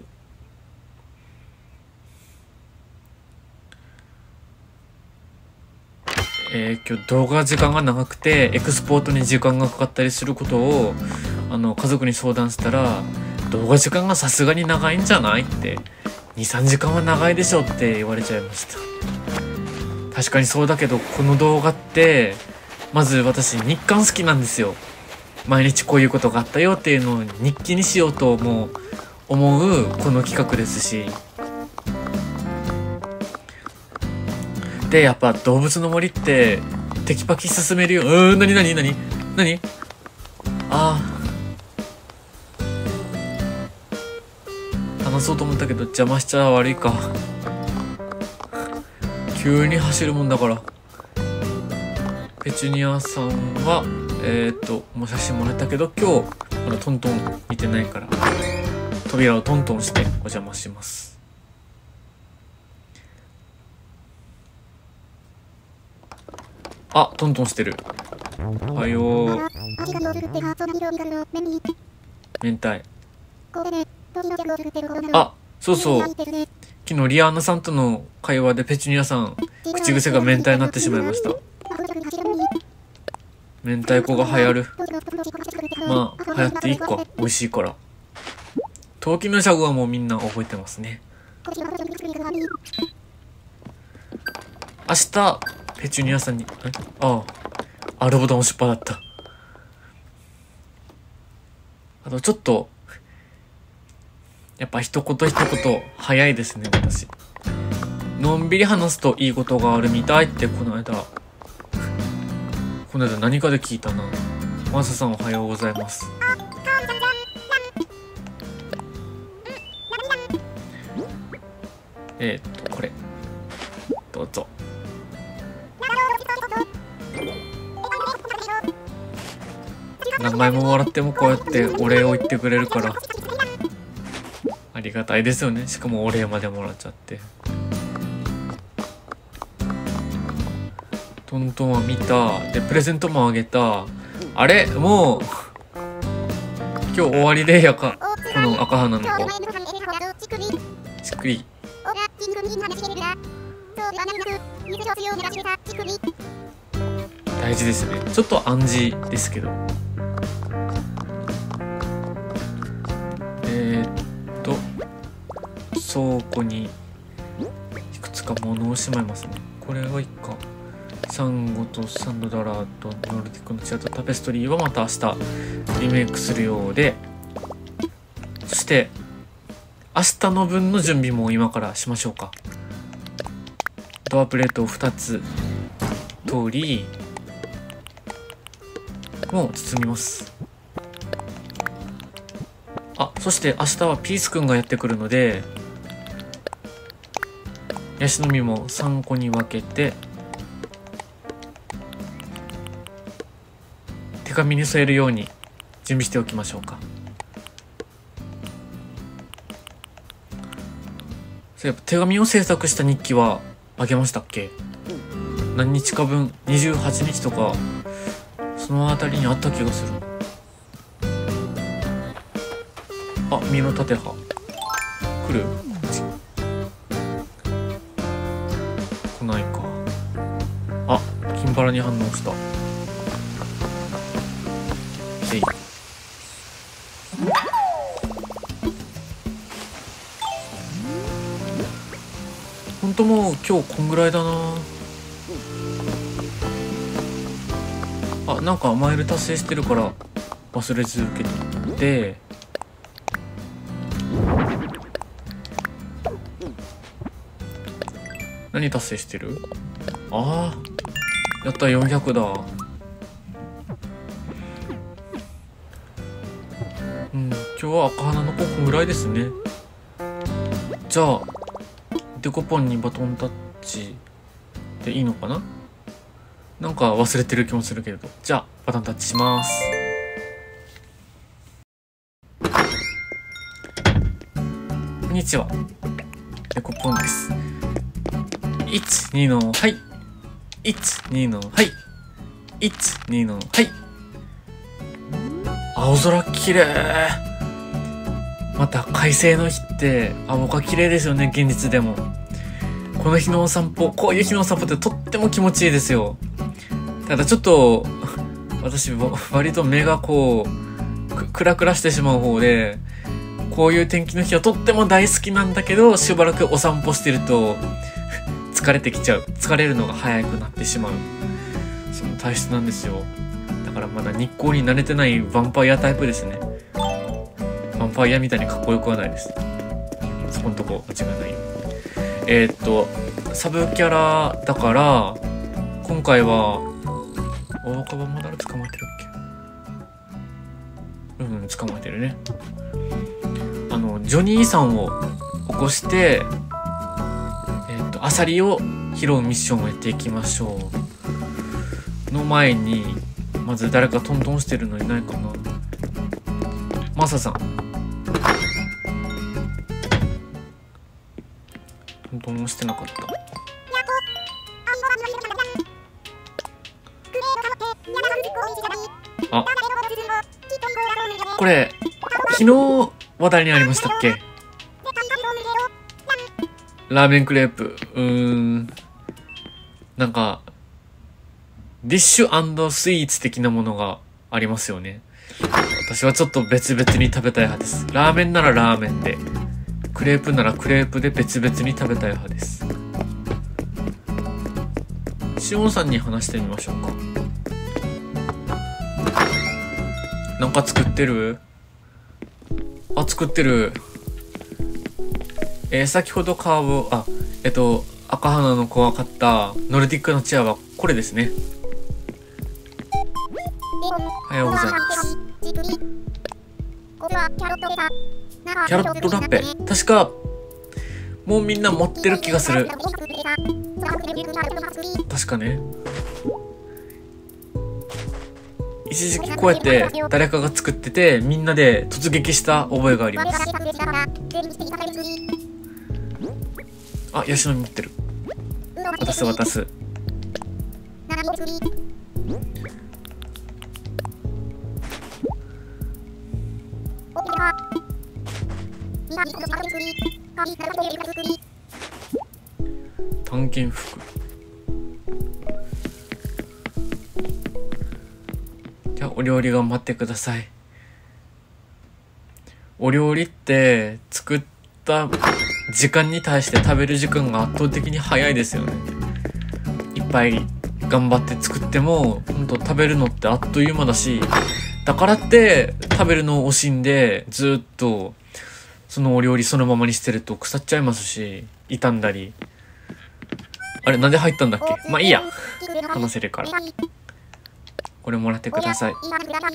えー、今日動画時間が長くてエクスポートに時間がかかったりすることをあの家族に相談したら、動画時間がさすがに長いんじゃないって、にさんじかんは長いでしょって言われちゃいました。確かにそうだけど、この動画ってまず私日刊好きなんですよ。毎日こういうことがあったよっていうのを日記にしようとも思うこの企画ですし、でやっぱ動物の森ってテキパキ進めるよ。うーん、なになになになに、ああ、話そうと思ったけど邪魔しちゃ悪いか。急に走るもんだから。ペチュニアさんはえー、っともう写真もらったけど、今日まだトントン見てないから扉をトントンしてお邪魔します。あ、トントンしてる。おはよう。明太。あ、そうそう。昨日リアーナさんとの会話でペチュニアさん口癖が明太になってしまいました。明太子が流行る。まあ流行っていいか、美味しいから。陶器のシャグはもうみんな覚えてますね。明日ペチュニアさんに、ああ、Rボタン押しっぱだった。あとちょっとやっぱ一言一言早いですね、私。のんびり話すといいことがあるみたいってこの間この間何かで聞いたな。マサさんおはようございます。えー、っとこれどうぞ。何回も笑ってもこうやってお礼を言ってくれるからありがたいですよね。しかもお礼までもらっちゃって。トントンは見た。でプレゼントもあげた。あれもう今日終わりでやか、この赤花の子ちくり大事ですね。ちょっと暗示ですけど。えー、っと倉庫にいくつか物をしまいますね。これはいいか。サンゴとサンドダラーとノルディックのチェアとタペストリーはまた明日リメイクするようで、そして明日の分の準備も今からしましょうか。ドアプレートをふたつ通りもう包みます。あ、そして明日はピースくんがやってくるので、ヤシの実もさんこに分けて手紙に添えるように準備しておきましょうか。そういえば手紙を制作した日記はあげましたっけ？何日か分、にじゅうはちにちとかそのあたりにあった気がする。あ、実の縦葉来る？来ないか。あ、金バラに反応した。えい。ほんともう今日こんぐらいだな。あ、なんかマイル達成してるから忘れ続けて、何達成してる？ああ、やった、よんひゃくだ。うん、今日は赤花の子こんぐらいですね。じゃあデコポンにバトンタッチでいいのかな。なんか忘れてる気もするけれど。じゃあバトンタッチします。こんにちは、デコポンです。いち、にのはい、いち、にのはい、いち、にのはい。青空綺麗。また快晴の日って青が綺麗ですよね、現実でも。この日のお散歩、こういう日のお散歩ってとっても気持ちいいですよ。ただちょっと私割と目がこうくクラクラしてしまう方で、こういう天気の日はとっても大好きなんだけど、しばらくお散歩してると疲れてきちゃう。疲れるのが早くなってしまう、その体質なんですよ。だからまだ日光に慣れてないヴァンパイアタイプですね。ヴァンパイアみたいにかっこよくはないです。そこんとこ間違いないよ。えー、っとサブキャラだから今回は大若葉まだ捕まえてるっけ。うん捕まえてるね。あのジョニーさんを起こしてえー、っとアサリを拾うミッションをやっていきましょう。の前にまず誰かトントンしてるのいないかな。マサさんトントンもしてなかった。あ、これ昨日話題にありましたっけ。ラーメンクレープ。うーんなんかディッシュ&スイーツ的なものがありますよね。私はちょっと別々に食べたい派です。ラーメンならラーメンで、クレープならクレープで別々に食べたい派です。しおんさんに話してみましょうか。なんか作ってる？あ、作ってる。えー、先ほどカーブ、あ、えっと、赤花の子が買ったノルディックのチェアはこれですね。おはようございます。キャロットラッペ。確か、もうみんな持ってる気がする。確かね。一時期こうやって誰かが作ってて、みんなで突撃した覚えがあります。あ、ヤシの実持ってる。渡す渡す。探検服。じゃあお料理頑張ってください。お料理って作った時間に対して食べる時間が圧倒的に早いですよね。いっぱい頑張って作ってもほんと食べるのってあっという間だし、だからって食べるのを惜しんでずっとそのお料理そのままにしてると腐っちゃいますし、傷んだり。あれなんで入ったんだっけ。まあいいや、話せるから。これもらってください。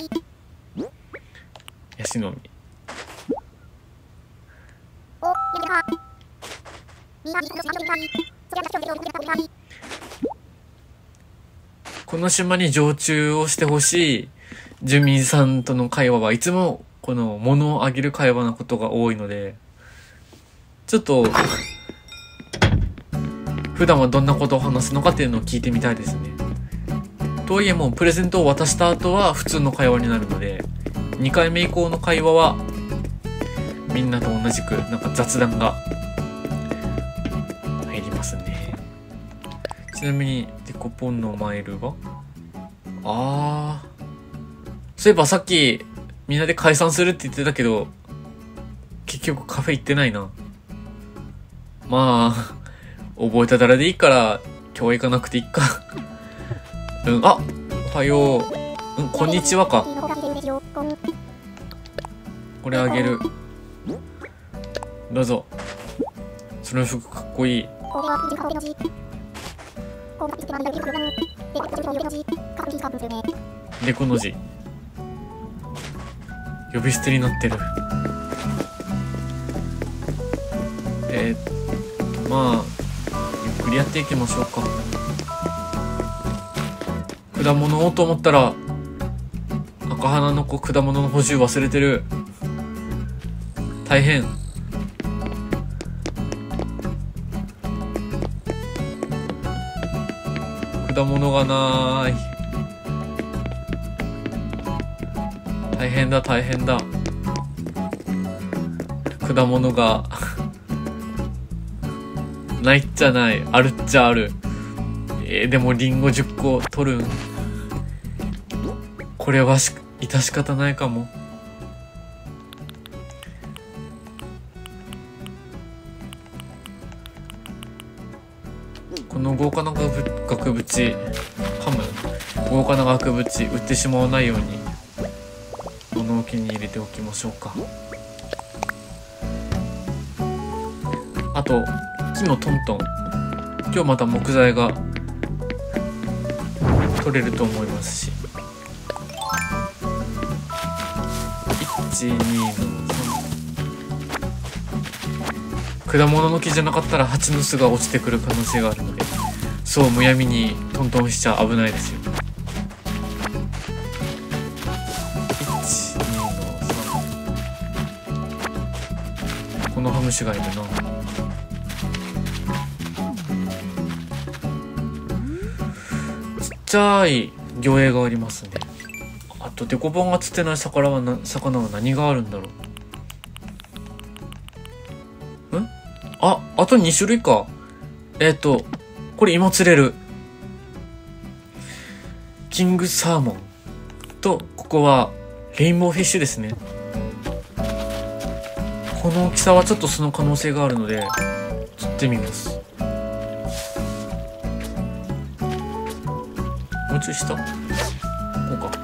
ヤシの実。この島に常駐をしてほしい住民さんとの会話はいつもこの物をあげる会話のことが多いので、ちょっと普段はどんなことを話すのかっていうのを聞いてみたいですね。とはいえもうプレゼントを渡した後は普通の会話になるので、にかいめ以降の会話はみんなと同じくなんか雑談が入りますね。ちなみにデコポンのマイルはあー、そういえばさっきみんなで解散するって言ってたけど結局カフェ行ってないな。まあ覚えただらでいいから今日は行かなくていいか。うん、あ、おはよう。うん、こんにちはか。これあげる。どうぞ。その服かっこいい。でこの字呼び捨てになってる。えー、っまあゆっくりやっていきましょうか。果物をと思ったら赤花の子果物の補充忘れてる。大変。果物がない。大変だ大変だ。果物がないっちゃない、あるっちゃある。えー、でもリンゴじゅっこ取るん。これはし致し方ないかも。この豪華な額縁ハム豪華な額縁売ってしまわないように物置に入れておきましょうか。あと木のトントン、今日また木材が取れると思いますし、いち、にのさん、果物の木じゃなかったら蜂の巣が落ちてくる可能性があるので、そうむやみにトントンしちゃ危ないですよ。いち、にのさん、このハムシがいるな。ちっちゃい魚影がありますね。あとデコポンが釣ってない魚はな魚は何があるんだろう。んあ、あとに種類か。えっとこれ今釣れるキングサーモンと、ここはレインボーフィッシュですね。この大きさはちょっとその可能性があるので釣ってみます。もうちょい下こうか。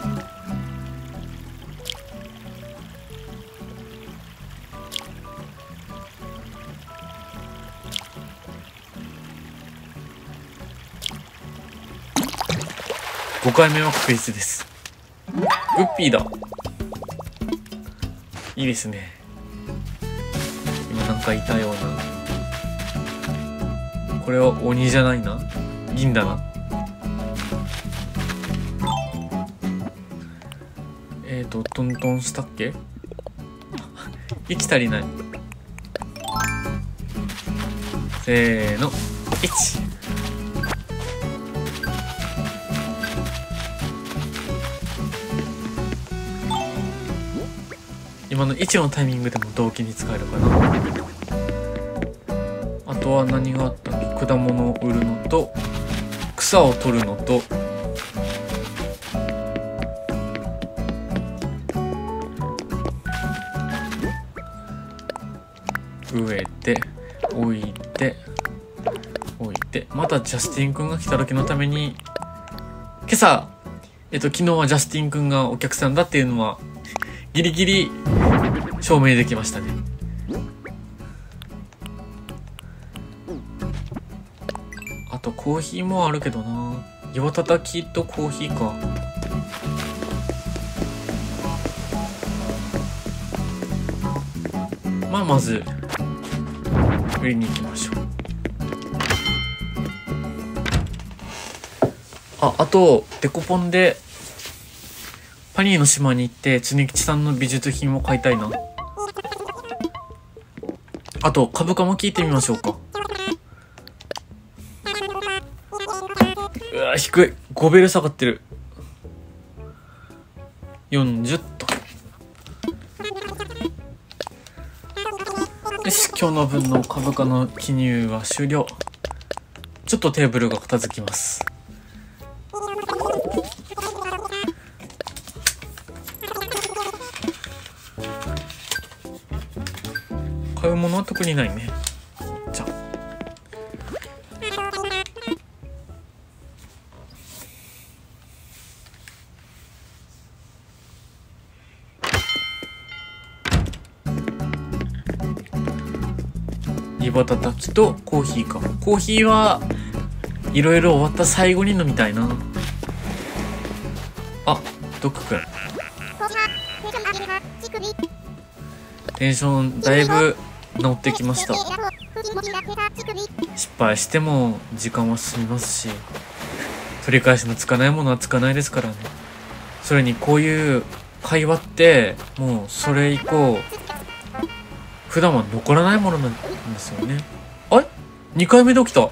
ごかいめは確実です。グッピーだ。いいですね。今なんかいたような。これは鬼じゃないな、銀だな。えーとトントンしたっけ。いち足りない。せーのいち。今のいちのタイミングでも同期に使えるかな。あとは何があったっけ。果物を売るのと草を取るのと、植えて置いて置いて、またジャスティン君が来た時のために、今朝えっと昨日はジャスティン君がお客さんだっていうのはギリギリ証明できましたね。あとコーヒーもあるけどな。岩叩きとコーヒーか。まあまず売りに行きましょう。あ、あとデコポンでパニーの島に行って常吉さんの美術品を買いたいな。あと株価も聞いてみましょうか。うわ低い、ごベル下がってる。よんじゅうと。よし、今日の分の株価の記入は終了。ちょっとテーブルが片付きます。買うものは特にないね。じゃあ岩叩きとコーヒーか。コーヒーはいろいろ終わった最後に飲みたいな。あ、ドックくんテンションだいぶ乗ってきました。 失敗しても時間は進みますし、取り返しのつかないものはつかないですからね。それにこういう会話ってもうそれ以降普段は残らないものなんですよね。あれ ?に 回目で起きた。こ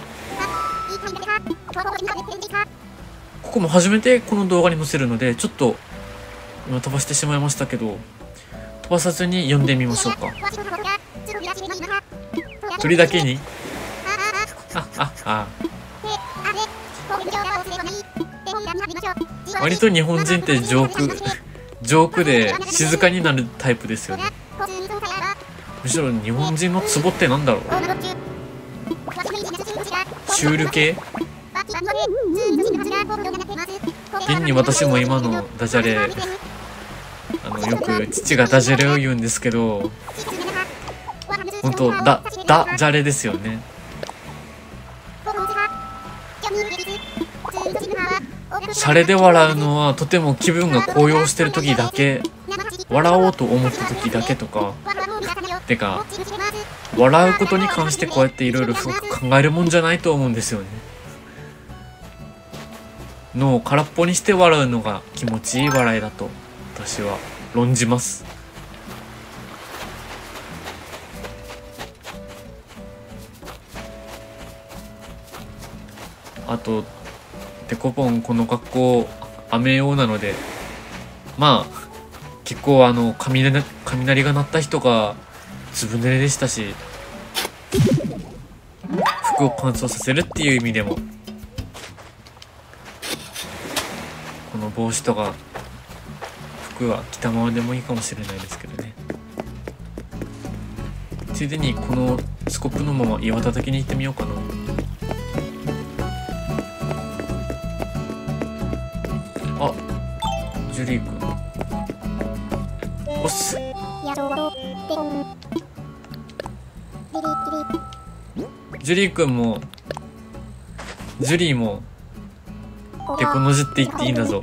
こも初めてこの動画に載せるので、ちょっと今飛ばしてしまいましたけど、飛ばさずに読んでみましょうか。鳥だけにあああ割と日本人ってジョークジョークで静かになるタイプですよね。むしろ日本人のツボってなんだろう。シュール系。現に私も今のダジャレ、あのよく父がダジャレを言うんですけど、本当だダジャレですよね。シャレで笑うのはとても気分が高揚してる時だけ、笑おうと思った時だけとか、てか笑うことに関してこうやっていろいろ深く考えるもんじゃないと思うんですよね。脳を空っぽにして笑うのが気持ちいい笑いだと私は論じます。あとデコポンこの学校雨用なので、まあ結構あの雷雷が鳴った日とかずぶ濡れでしたし、服を乾燥させるっていう意味でもこの帽子とか服は着たままでもいいかもしれないですけどね。ついでにこのスコップのまま岩叩きに行ってみようかな。あ、ジュリー君おっす。ジュリー君もジュリーもデコの字って言っていいんだぞ。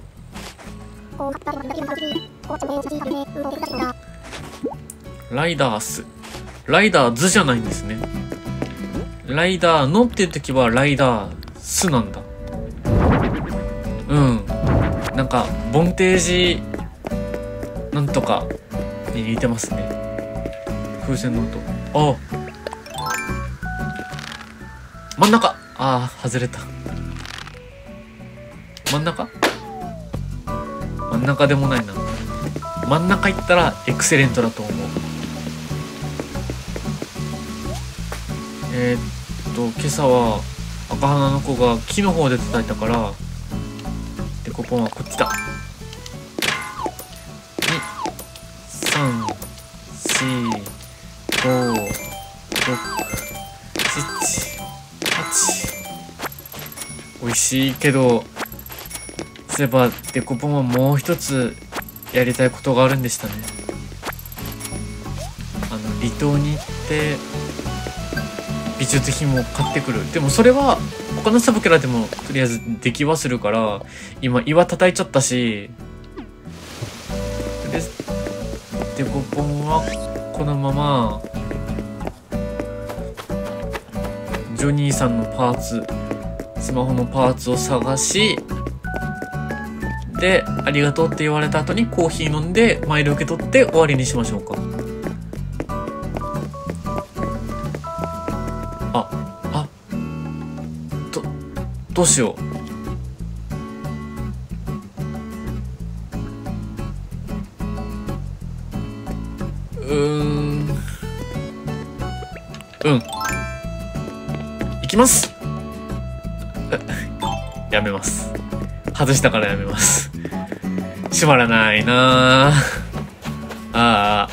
ライダースライダーズじゃないんですね。ライダーのっていう時はライダースなんだ。うん、なんかボンテージなんとかに似てますね。風船の音。あ、真ん中。あー外れた。真ん中真ん中でもないな。真ん中行ったらエクセレントだと思う。えー、っと今朝は赤鼻の子が木の方で叩いたから、デコポンはこっちだ。にさんしごろくしちはち。おいしいけど、そういえばデコポンはもう一つやりたいことがあるんでしたね。あの離島に行って美術品も買ってくる。でもそれは他のサブキャラでもとりあえずできはするから、今岩叩いちゃったし、とりあえずデコポンはこのままジョニーさんのパーツ、スマホのパーツを探し、でありがとうって言われた後にコーヒー飲んでマイル受け取って終わりにしましょうか。ああどどうしよう。うーんうん行きます。やめます。外したからやめます。閉まらないなあ。あ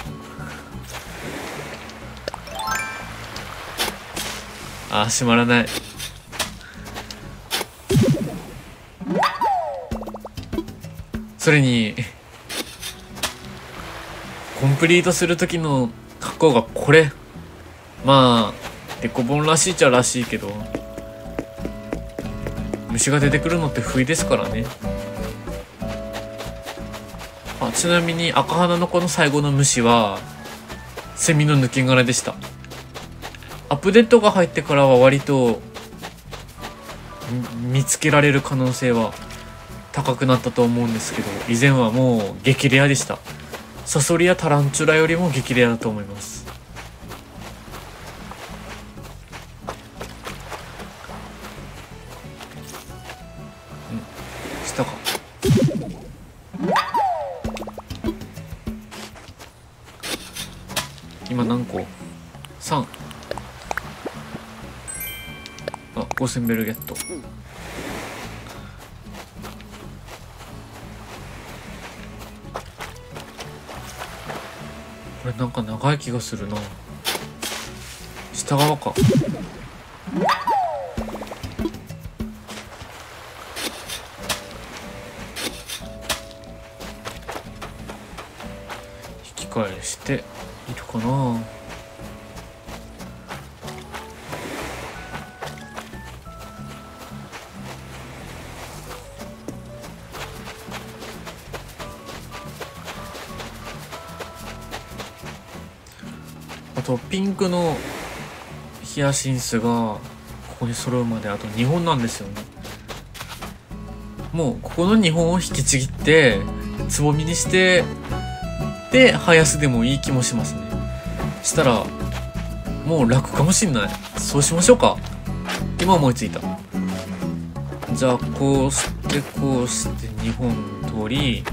ああ、閉まらない。それにコンプリートする時の格好がこれ。まあデコボンらしいっちゃらしいけど、虫が出てくるのって不意ですからね。あ、ちなみに赤鼻の子の最後の虫はセミの抜け殻でした。アッップデートが入ってからは割と見つけられる可能性は高くなったと思うんですけど、以前はもう激レアでした。サソリやタランチュラよりも激レアだと思います。うん、下か。今何個 ?さん。あ、ごせんベルゲット。これなんか長い気がするな。下側か。引き返しているかな。あとピンクのヒヤシンスがここに揃うまであとにほんなんですよね。もうここのにほんを引きちぎってつぼみにしてで生やすでもいい気もしますね。したらもう楽かもしんない。そうしましょうか。今思いついた。じゃあこうしてこうしてにほん取り、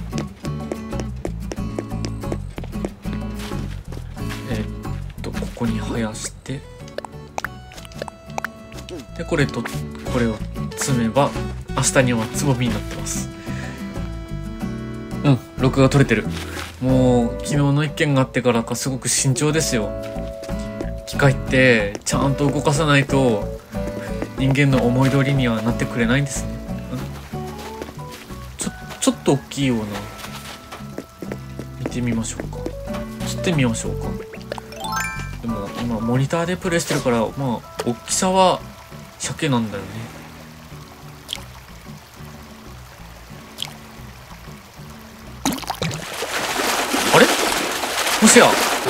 ここに生やしてでこれとこれを詰めば明日にはつぼみになってます。うん、録画取れてる。もう昨日の一件があってからかすごく慎重ですよ。機械ってちゃんと動かさないと人間の思い通りにはなってくれないんですね。ちょちょっと大きいような見てみましょうか。切ってみましょうか。でも今モニターでプレイしてるからまあ大きさは鮭なんだよね。あれもしや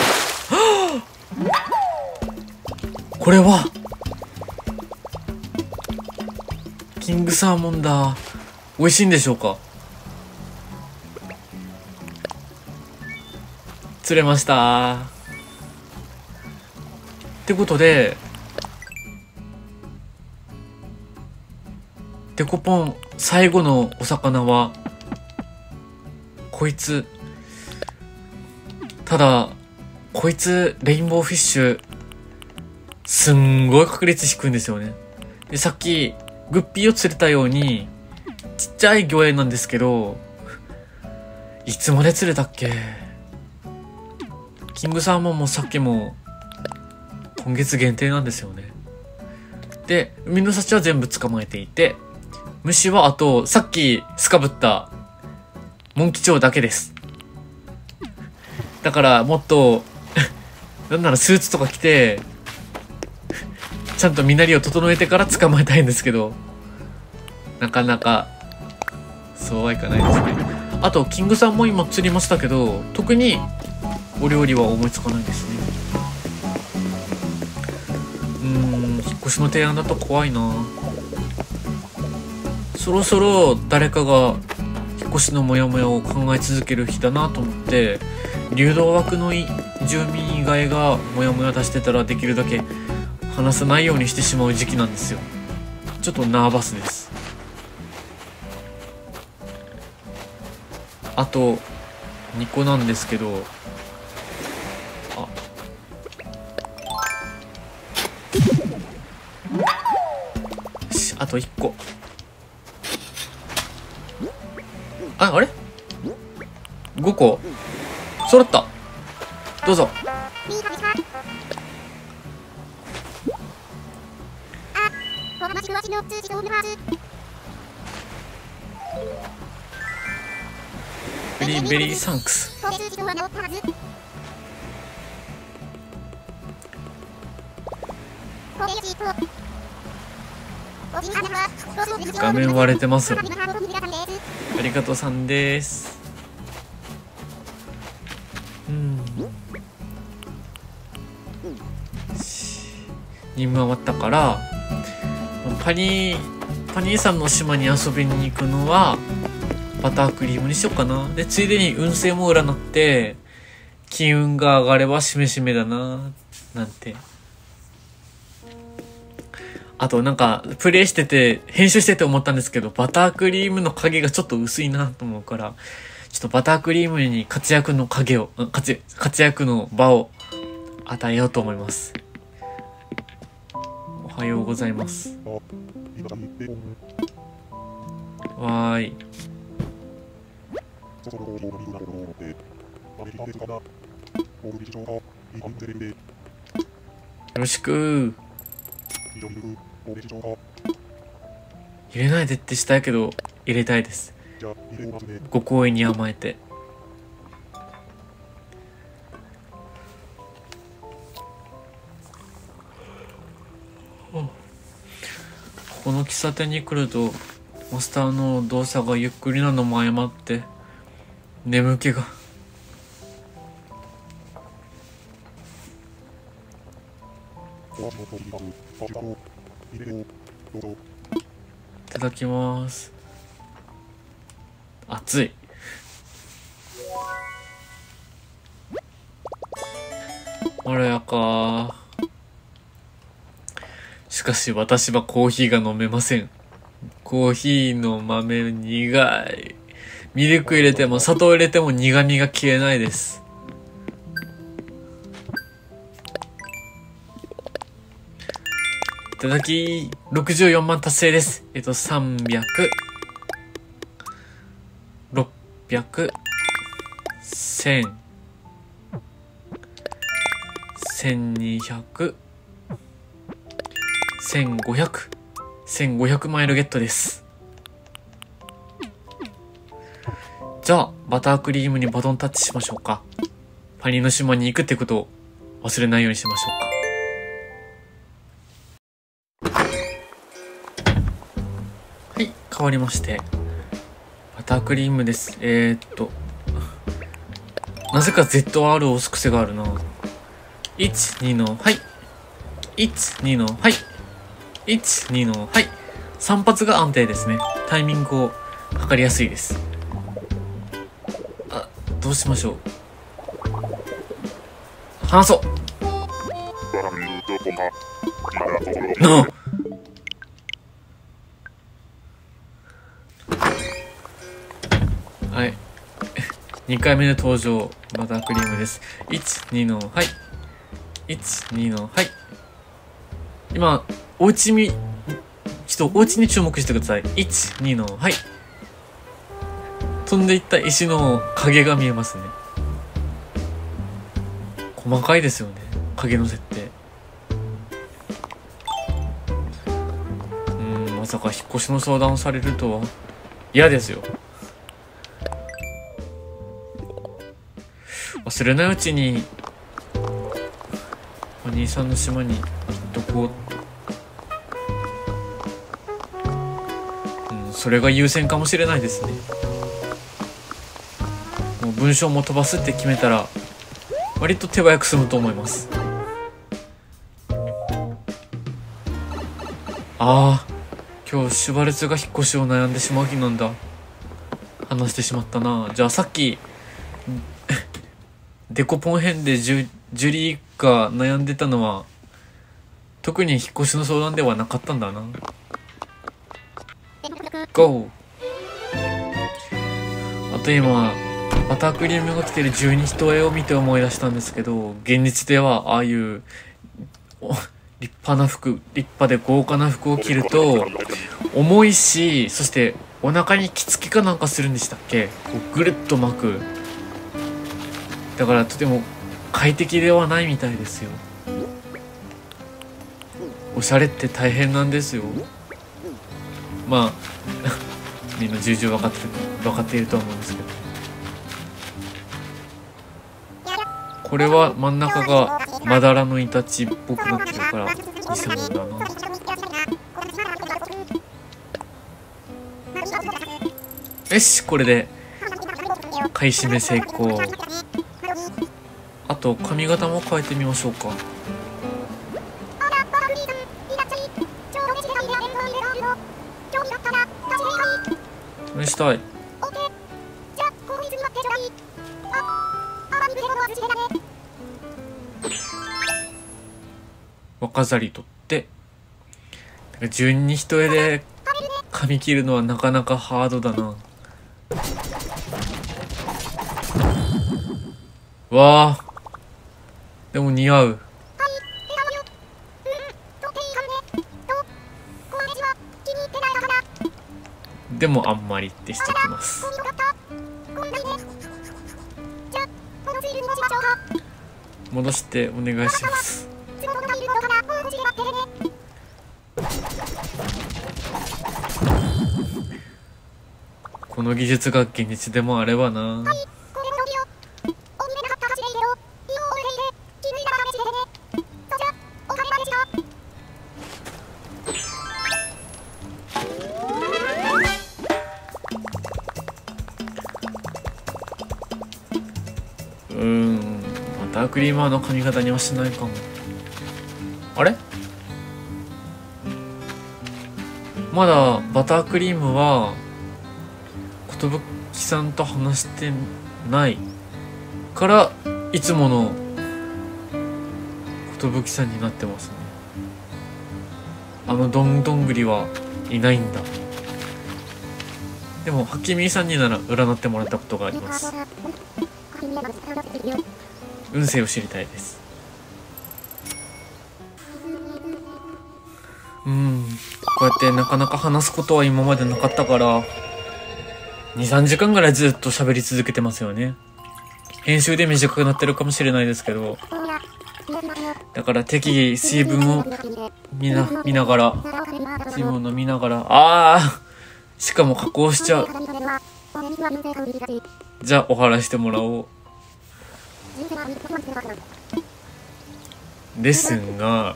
これはキングサーモンだ。美味しいんでしょうか。釣れましたってことでデコポン最後のお魚はこいつ。ただこいつレインボーフィッシュすんごい確率低いんですよね。でさっきグッピーを釣れたようにちっちゃい魚影なんですけど、いつまで釣れたっけ。キングサーモンもサケも今月限定なんですよね。で海の幸は全部捕まえていて、虫はあとさっきスカブったモンキチョウだけです。だからもっとなんならスーツとか着てちゃんと身なりを整えてから捕まえたいんですけど、なかなかそうはいかないですね。あとキングさんも今釣りましたけど特にお料理は思いつかないですね。うーん、引っ越しの提案だと怖いな。そろそろ誰かが引っ越しのモヤモヤを考え続ける日だなと思って、流動枠の住民以外がモヤモヤ出してたらできるだけ話さないようにしてしまう時期なんですよ。ちょっとナーバスです。あとにこなんですけど、あよし、あといっこ。あ、あれごこ揃った。どうぞ。ベリーベリーサンクス。画面割れてます。ありがとうさんです。うん。 に回ったから、パニーパニーさんの島に遊びに行くのはバタークリームにしようかな。でついでに運勢も占って、金運が上がればしめしめだななんて。あとなんかプレイしてて編集してて思ったんですけど、バタークリームの影がちょっと薄いなと思うから、ちょっとバタークリームに活躍の影を活活躍の場を与えようと思います。おはようございます。わーい。よろしく。入れないでってしたいけど入れたいです。ご好意に甘えて。ここの喫茶店に来るとマスターの動作がゆっくりなのも相まって眠気が。いただきます。熱い。まろやか。しかし私はコーヒーが飲めません。コーヒーの豆苦い。ミルク入れても砂糖入れても苦味が消えないです。いただき。ろくじゅうよんまん達成です。えっとさんびゃく、ろっぴゃく、せん、せんにひゃく、せんごひゃく、せんごひゃくマイルゲットです。じゃあバタークリームにバトンタッチしましょうか。パニの島に行くってことを忘れないようにしましょうか。はい、変わりましてバタークリームです。えー、っとなぜか ゼットアール を押す癖があるな。いち、にのはい、いち、にのはい、いち、にのはい。さん発が安定ですね。タイミングを測りやすいです。あ、どうしましょう。話そう。のはい。にかいめの登場、バタークリームです。いち、にのはい。いち、にのはい。今、おうちみ、ちょっとおうちに注目してください。いち、にのはい。飛んでいった石の影が見えますね。細かいですよね、影の設定。うん、まさか引っ越しの相談をされるとは嫌ですよ。忘れないうちにお兄さんの島に行っとこう。うん、それが優先かもしれないですね。もう文章も飛ばすって決めたら割と手早く済むと思います。ああ、今日シュバルツが引っ越しを悩んでしまう日なんだ。話してしまったな。じゃあさっきデコポン編でジュ、ジュリーが悩んでたのは特に引っ越しの相談ではなかったんだな。ゴー。あと今バタークリームが着てる十二人絵を見て思い出したんですけど、現実ではああいう立派な服、立派で豪華な服を着ると重いし、そしてお腹に着付けかなんかするんでしたっけ、こうぐるっと巻く。だからとても快適ではないみたいですよ。おしゃれって大変なんですよ。まあみんな重々分かってる分かっているとは思うんですけど、これは真ん中がまだらのイタチっぽくなってるから偽物だな。よし、これで買い占め成功。あと髪型も変えてみましょうか。 何したい？若ざり取って順に一重で髪切るのはなかなかハードだな。わあ、でも似合う。でもあんまりってしてきます。戻してお願いします。この技術が現実でもあればな。うーん、バタークリーマーの髪型にはしないかも。あれ？まだバタークリームは寿さんと話してないからいつもの寿さんになってますね。あのどんどんぐりはいないんだ。でもハキミさんになら占ってもらったことがあります。運勢を知りたいです。うん、こうやってなかなか話すことは今までなかったからにさんじかんぐらいずっと喋り続けてますよね。編集で短くなってるかもしれないですけど、だから適宜水分を見な、見ながら水分を飲みながら、ああしかも加工しちゃう。じゃあお祓いしてもらおう。ですが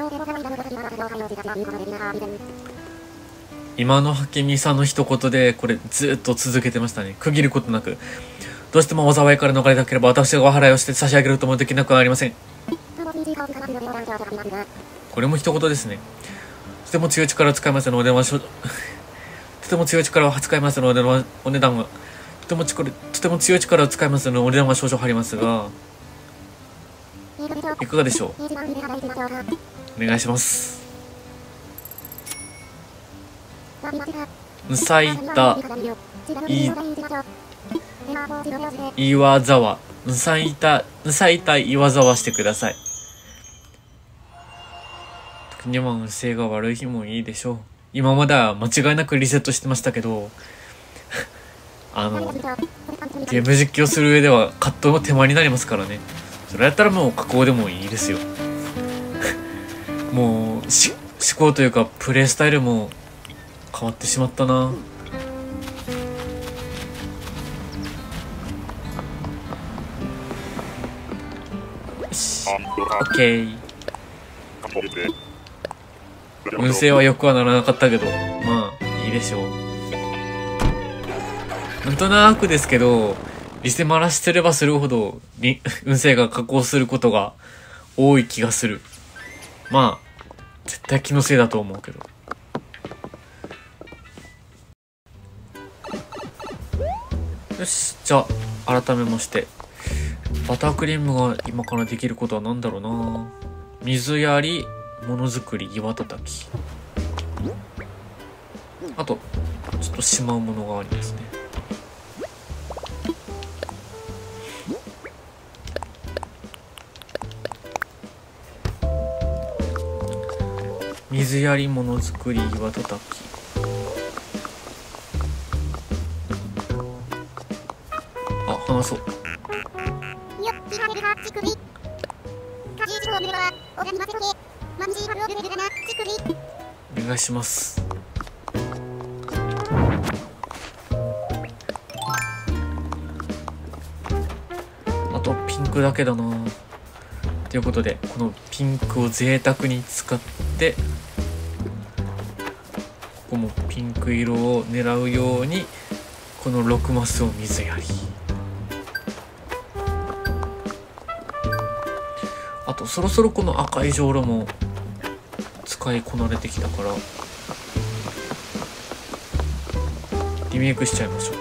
今のハキミさんの一言でこれずっと続けてましたね。区切ることなく、どうしても災いから逃れなければ私がお祓いをして差し上げることもできなくはありません。これも一言ですね。とても強い力を使いますのでとても強い力を使いますのでお値段はとても力とても強い力を使いますのでお値段は少々張りますが、いかがでしょう。お願いします。うさいたい岩沢うさいたうさいた岩沢してください。時には運勢が悪い日もいいでしょう。今までは間違いなくリセットしてましたけどあのゲーム実況する上では葛藤の手間になりますからね。それやったらもう加工でもいいですよもうし思考というかプレイスタイルも変わってしまったな。よし OK。 運勢は良くはならなかったけどまあいいでしょう。なんとなくですけどリセマラしてればするほど運勢が下降することが多い気がする。まあ絶対気のせいだと思うけど。よし、じゃあ改めましてバタークリームが今からできることは何だろうな。水やり、ものづくり、岩たたき、あとちょっとしまうものがありますね。水やり、ものづくり、岩たたき、あ、話そう。お願いします。あとピンクだけだな。ということでこのピンクを贅沢に使ってここもピンク色を狙うようにこのろくマスを水やり、あとそろそろこの赤いじょうろも使いこなれてきたからリメイクしちゃいましょう。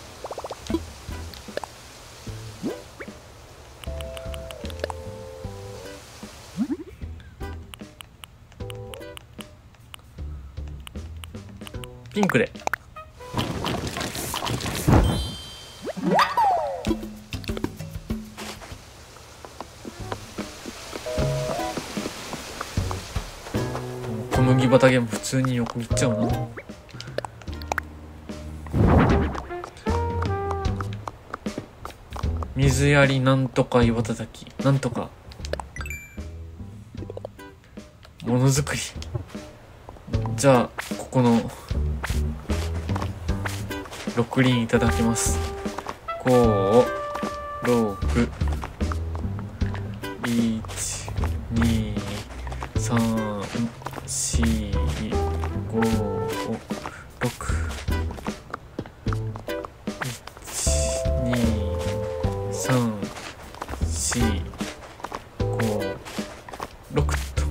ピンクで。小麦畑も普通に横切っちゃうな。水やりなんとか岩叩きなんとかものづくり。じゃあここのろく輪いただきます。ご、ろく、いち、に、さん、よん、ご、ろく、いち、に、さん、よん、ご、ろくと。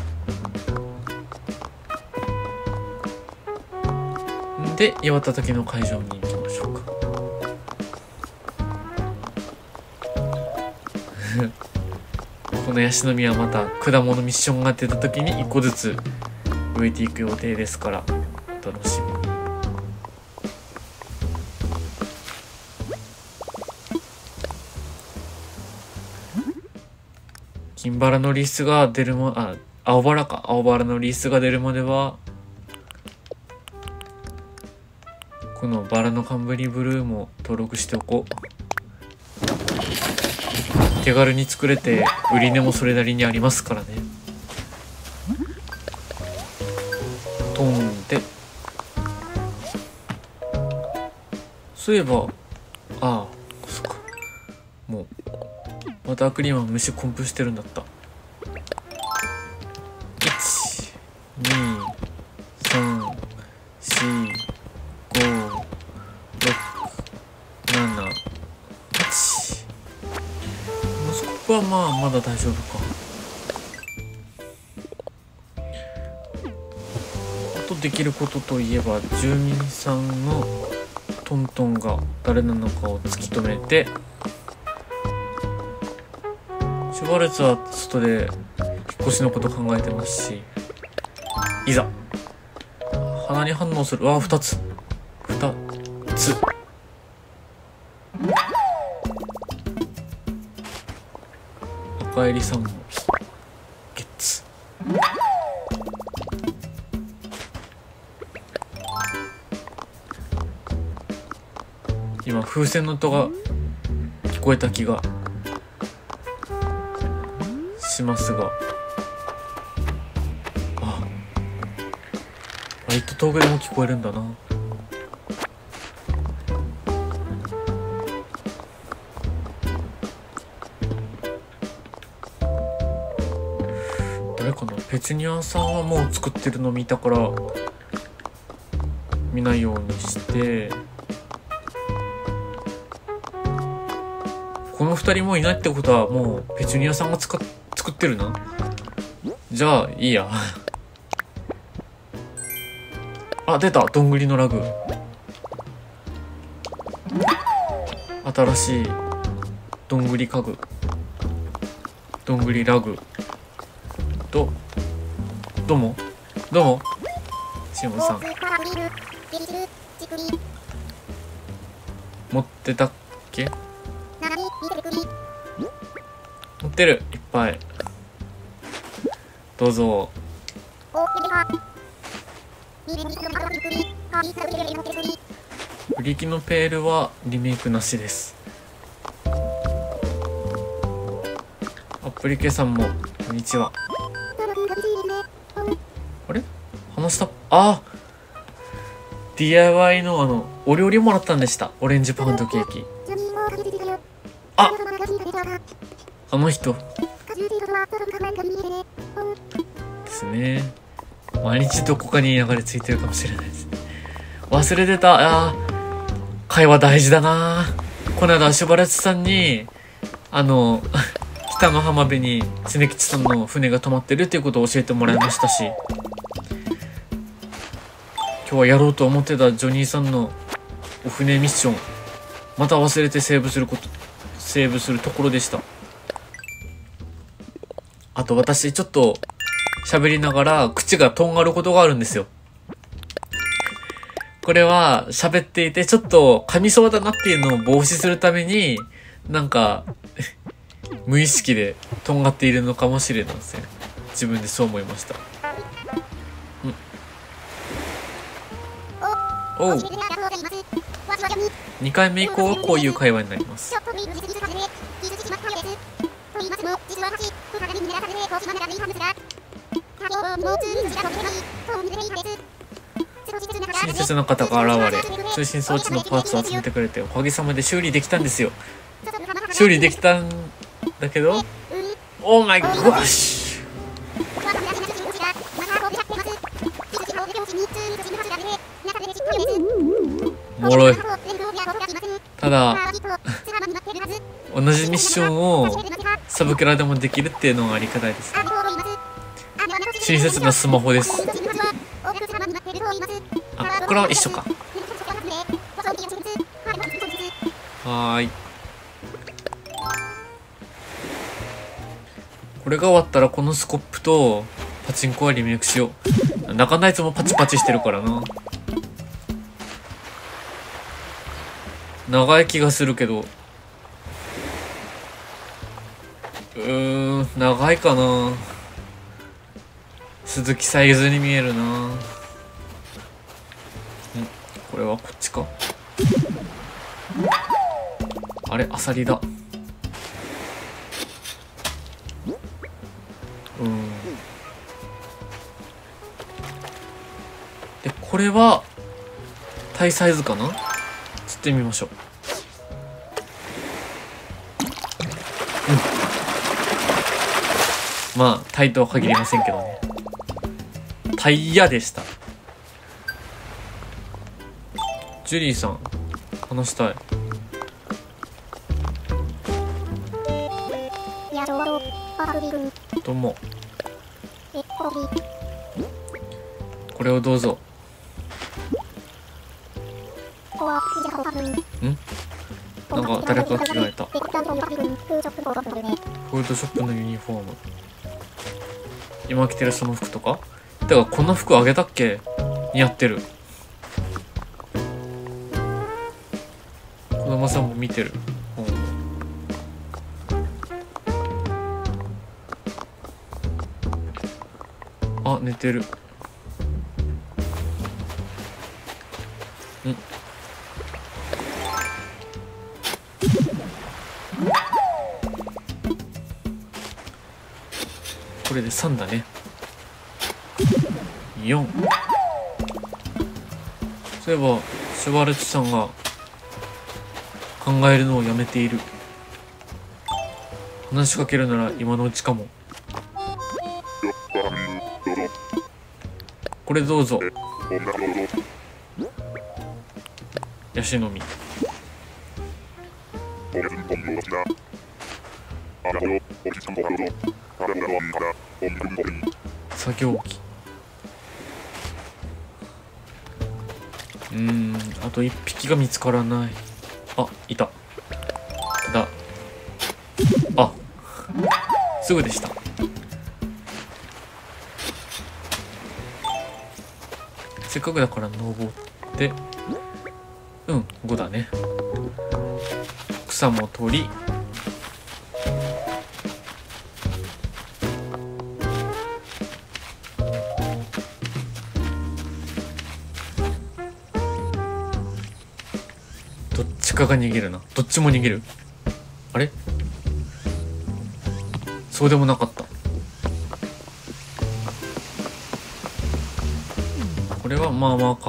で、岩叩きの会場に行きましょうか。このヤシの実はまた果物ミッションが出た時にいっこずつ植えていく予定ですから、お楽しみに。金バラのリースが出るま、あ、青バラか。青バラのリースが出るまでは、このバラのカンブリブルーも登録しておこう。手軽に作れて売り値もそれなりにありますからね。トンで、そういえば、ああそっか、もうバタークリームは虫コンプしてるんだった。いち、に、さん、よん、ご、ろく、なな、はち。ここはまあまだ大丈夫か。あとできることといえば、住民さんのトントンが誰なのかを突き止めて、シュバルツは外で引っ越しのこと考えてますし、いざ鼻に反応する。わあ、ふたつふたつ。赤襟さんもゲッツ。今風船の音が聞こえた気がしますが、あ、ライト遠くでも聞こえるんだな。誰かな。ペチュニアさんはもう作ってるの見たから見ないようにして、このふたりもいないってことはもうペチュニアさんがつか作ってるな。じゃあいいや。あ、出た、どんぐりのラグ。新しいどんぐり家具、どんぐりラグ。どどうもどうもシモンさん持ってたっけ。持ってる、いっぱい。どうぞ。ブリキのペールはリメイクなしです。アプリケさんもこんにちは。あれ話した。あ、 ディーアイワイ のあのお料理もらったんでした。オレンジパウンドケーキ。あ、あの人ですね。毎日どこかに流れ着いてるかもしれないですね。忘れてた。あ、会話大事だな。この間シュバレツさんにあの北の浜辺に常吉さんの船が止まってるっていうことを教えてもらいましたし、今日はやろうと思ってたジョニーさんのお船ミッション。また忘れてセーブすること、セーブするところでした。あと私ちょっと喋りながら口がとんがることがあるんですよ。これは喋っていてちょっと噛みそうだなっていうのを防止するために、なんか無意識でとんがっているのかもしれません。自分でそう思いました。うん。おう。にかいめ以降はこういう会話になります。親切な方が現れ、通信装置のパーツを集めてくれて、おかげさまで修理できたんですよ。修理できたんだけど、オーマイゴッシュ。おもろい。ただ同じミッションをサブキャラでもできるっていうのがありがたいですね。親切なスマホです。あ、ここからは一緒か。はーい。これが終わったらこのスコップとパチンコはリメイクしよう。中のやつもパチパチしてるからな。長い気がするけど、うーん、長いかな。鈴木サイズに見えるな。ん、これはこっちか。あれ、アサリだ。うん。で、これはタイサイズかな。釣ってみましょう。うん。まあタイとは限りませんけどね。タイヤでした。ジュリーさん、話したい。どうも。これをどうぞ。ん？なんか誰か着替えた。フードショップのユニフォーム。今着てるその服とか？てかこんな服あげたっけ？似合ってる。子供さんも見てる。あ、寝てる。ん？これでさんだね。よん。そういえばシュワルツさんが考えるのをやめている。話しかけるなら今のうちかも。これどうぞ。ヤシの実。作業機。うーん、あと一匹が見つからない。あ、いた。だ。あ、すぐでした。せっかくだから登って、うん、ごだね。草も取り、どっちかが逃げるな。どっちも逃げる。あれ？そうでもなかった。これはまあまあか。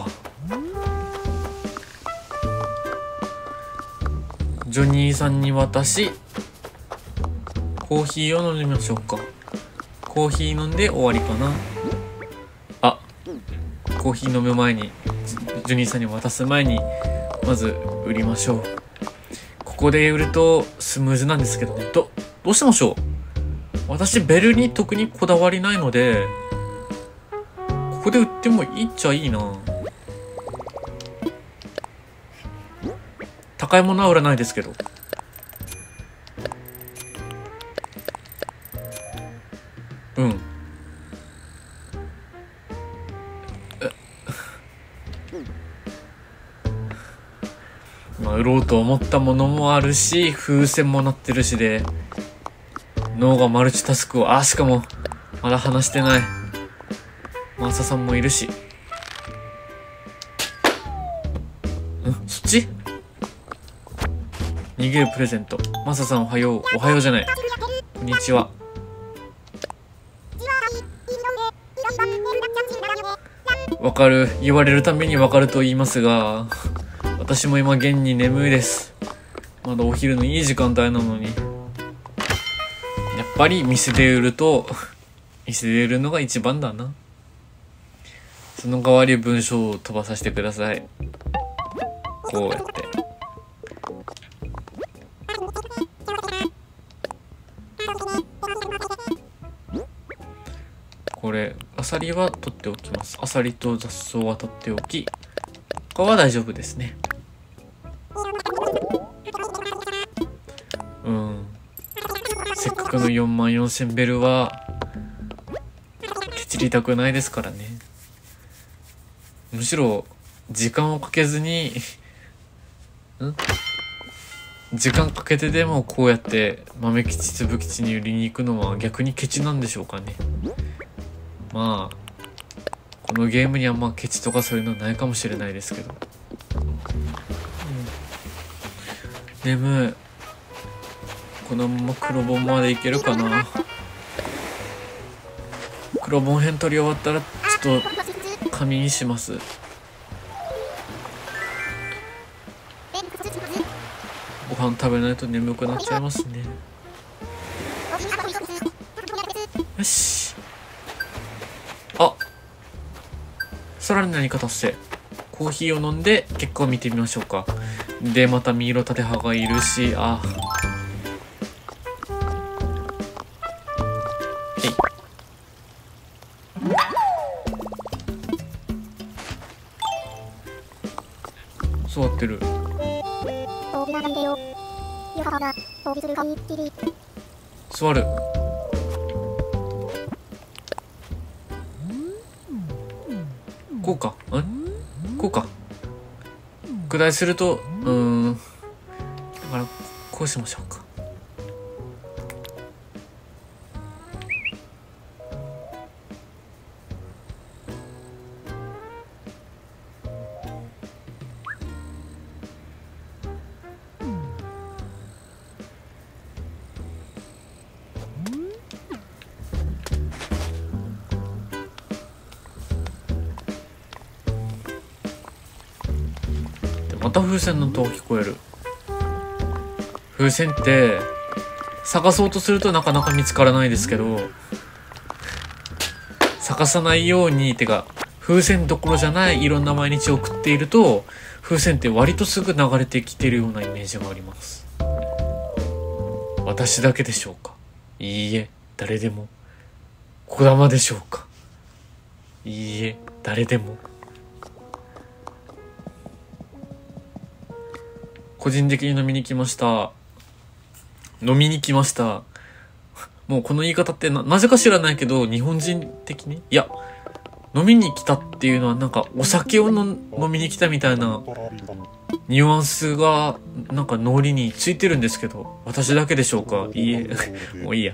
ジョニーさんに渡し、コーヒーを飲みましょうか。コーヒー飲んで終わりかな。あ、コーヒー飲む前に、ジョニーさんに渡す前にまず売りましょう。ここで売るとスムーズなんですけどね。どどうしましょう。私ベルに特にこだわりないので、ここで売ってもいいっちゃいいな。 高いものは売らないですけど。うんまあ売ろうと思ったものもあるし、風船もなってるしで、脳がマルチタスクを、あ、しかもまだ話してないマーサさんもいるし。ん、そっち逃げるプレゼント。マサさんおはよう。おはようじゃない、こんにちは。わかる、言われるためにわかると言いますが、私も今現に眠いです。まだお昼のいい時間帯なのに。やっぱり店で売ると店で売るのが一番だな。その代わり文章を飛ばさせてください。こうやってこれアサリは取っておきます。アサリと雑草は取っておき、他は大丈夫ですね。うん、せっかくのよんまんよんせんベルはケチりたくないですからね。むしろ時間をかけずにん時間かけてでもこうやって豆吉粒吉に売りに行くのは逆にケチなんでしょうかね。まあこのゲームにはまあケチとかそういうのないかもしれないですけど、うん、眠い。このまま黒本までいけるかな。黒本編取り終わったらちょっと仮眠します。ご飯食べないと眠くなっちゃいますね。よし、あ、さらに何か達成。コーヒーを飲んで結果を見てみましょうか。でまたミイロタテハがいるし、あえい、座ってる。座る。こうか、んこうか。拡大すると、うーん、だからこうしましょうか。また風船の音が聞こえる。風船って探そうとするとなかなか見つからないですけど、探さないようにてか風船どころじゃないいろんな毎日を送っていると、風船って割とすぐ流れてきてるようなイメージがあります。私だけでしょうか。いいえ、誰でも。こだまでしょうか。いいえ、誰でも。個人的に飲みに来ました。飲みに来ました。もうこの言い方ってな、なぜか知らないけど、日本人的にいや、飲みに来たっていうのはなんかお酒をの飲みに来たみたいなニュアンスがなんか脳裏についてるんですけど、私だけでしょうか。いいえ、もういいや。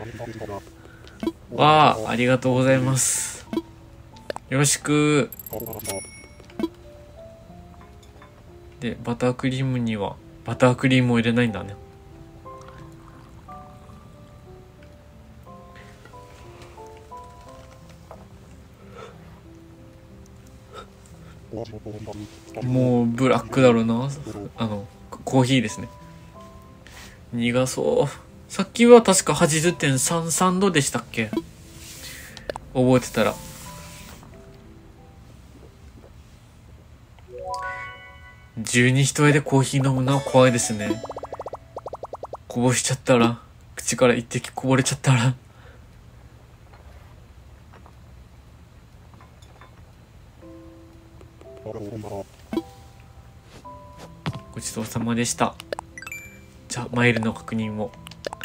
わあ、ありがとうございます。よろしく。で、バタークリームにはバタークリームを入れないんだね。もうブラックだろうな。あのコーヒーですね。苦そう。さっきは確か はちじゅってんさんさん 度でしたっけ、覚えてたら。十二人でコーヒー飲むのは怖いですね。こぼしちゃったら、口から一滴こぼれちゃったら。 ごちそうさまでした。じゃあマイルの確認を。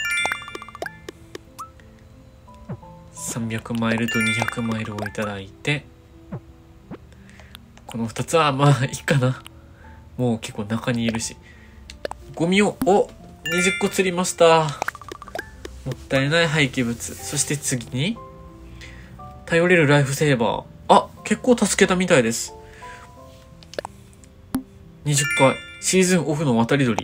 さんびゃくマイルとにひゃくマイルをいただいて、このふたつはまあいいかな。もう結構中にいるし。ゴミを、おにじゅっこ釣りました。もったいない廃棄物。そして次に頼れるライフセーバー。あ、結構助けたみたいです。にじゅっかいシーズンオフの渡り鳥。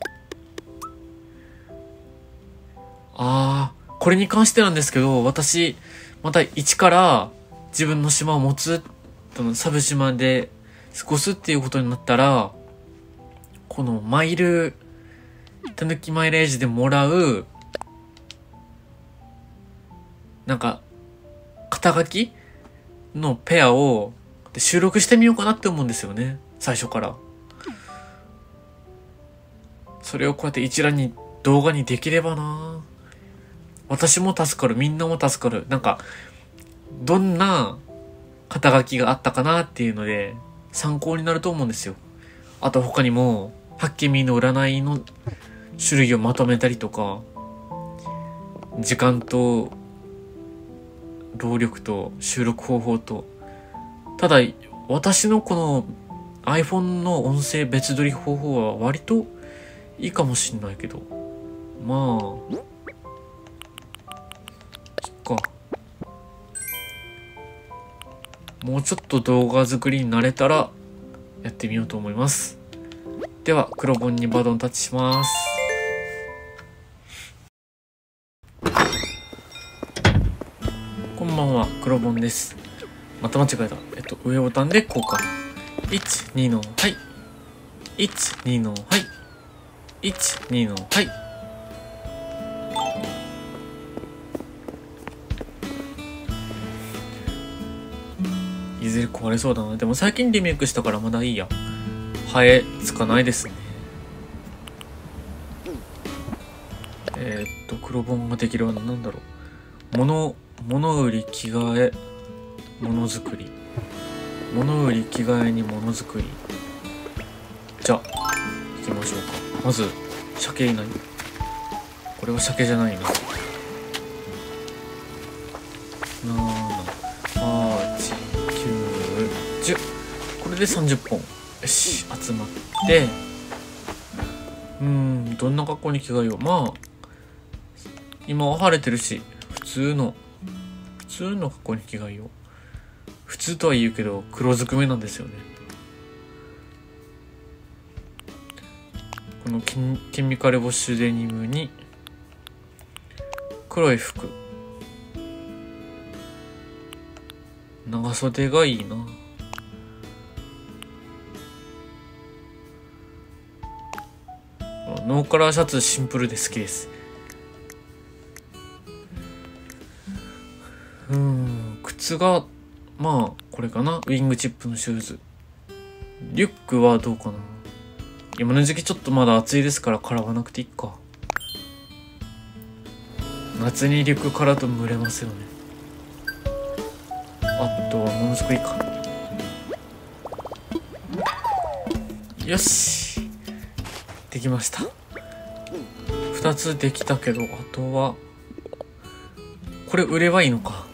あー、これに関してなんですけど、私また一から自分の島を持つ、そのサブ島で過ごすっていうことになったら、このマイル、たぬきマイレージでもらうなんか肩書きのペアを収録してみようかなって思うんですよね、最初から。それをこうやって一覧に動画にできればな。私も助かる、みんなも助かる。なんかどんな肩書きがあったかなっていうので参考になると思うんですよ。あと他にもハッケミーの占いの種類をまとめたりとか、時間と労力と収録方法と、ただ私のこの iPhone の音声別撮り方法は割といいかもしんないけど、まあそっか、もうちょっと動画作りに慣れたらやってみようと思います。では黒本にバトンタッチします。こんばんは、黒本です。また間違えた。えっと上ボタンで交換。いち、にのはい、いち、にのはい、いち、にのはい。いずれ壊れそうだな。でも最近リメイクしたからまだいいや。ハエつかないですね。えー、っと黒本ができるのは何だろう。物物売り着替えものづくり、物売り着替えにものづくり。じゃあ行きましょうか。まず鮭いない。これは鮭じゃないな。ななはちきゅうじゅう。これでさんじゅっぽん。よし集まって、うーんどんな格好に着替えよう。まあ今は晴れてるし普通の普通の格好に着替えよう。普通とは言うけど黒ずくめなんですよね。このケミカルウォッシュデニムに黒い服、長袖がいいな。ノーカラーシャツシンプルで好きです。うーん靴がまあこれかな、ウィングチップのシューズ。リュックはどうかな。今の時期ちょっとまだ暑いですからからわなくていいか。夏にリュックからと蒸れますよね。あとはものづくりか。よしできました。ふたつできたけど、あとはこれ売ればいいのか。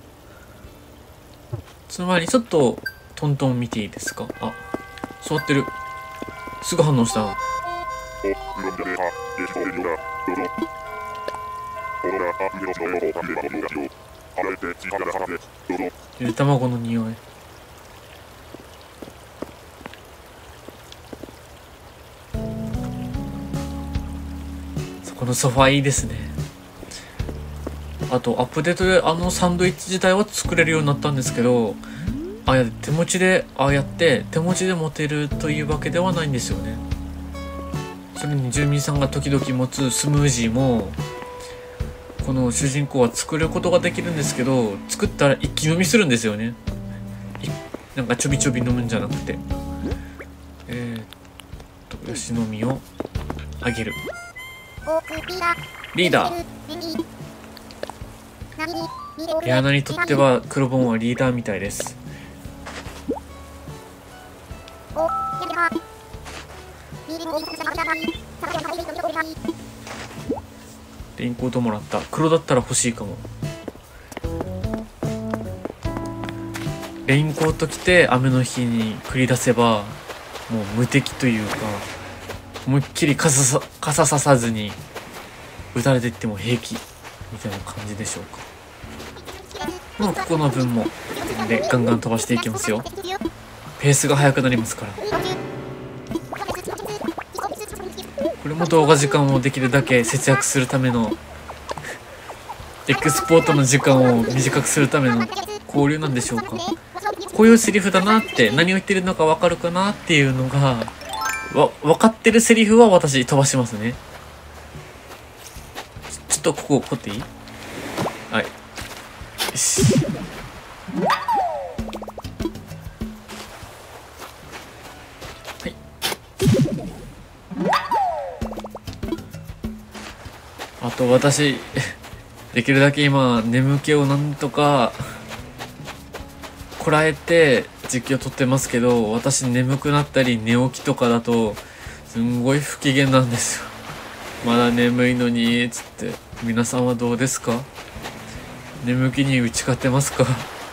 その前にちょっとトントン見ていいですか。あ、座ってる。すぐ反応した。ゆで卵の匂い。そこのソファーいいですね。あとアップデートであのサンドイッチ自体は作れるようになったんですけど、ああやって手持ちでああやって手持ちで持てるというわけではないんですよね。それに住民さんが時々持つスムージーもこの主人公は作ることができるんですけど、作ったら一気飲みするんですよね。なんかちょびちょび飲むんじゃなくて、えー、っとよし飲みをあげる。リーダー。レアナにとっては黒本はリーダーみたいです。 レインコートもらった。黒だったら欲しいかも。レインコート着て雨の日に繰り出せばもう無敵というか、思いっきり傘さ傘ささずに打たれていっても平気みたいな感じでしょうか。もうここの分もでガンガン飛ばしていきますよ。ペースが速くなりますから。これも動画時間をできるだけ節約するためのエクスポートの時間を短くするための交流なんでしょうか。こういうセリフだなって、何を言ってるのか分かるかなっていうのがわ分かってるセリフは私飛ばしますね。ちょっとここ掘っていい？はい、よし。はい、あと私できるだけ今眠気をなんとかこらえて実況撮ってますけど、私眠くなったり寝起きとかだとすんごい不機嫌なんですよ。まだ眠いのにつって。皆さんはどうですか？眠気に打ち勝てますか？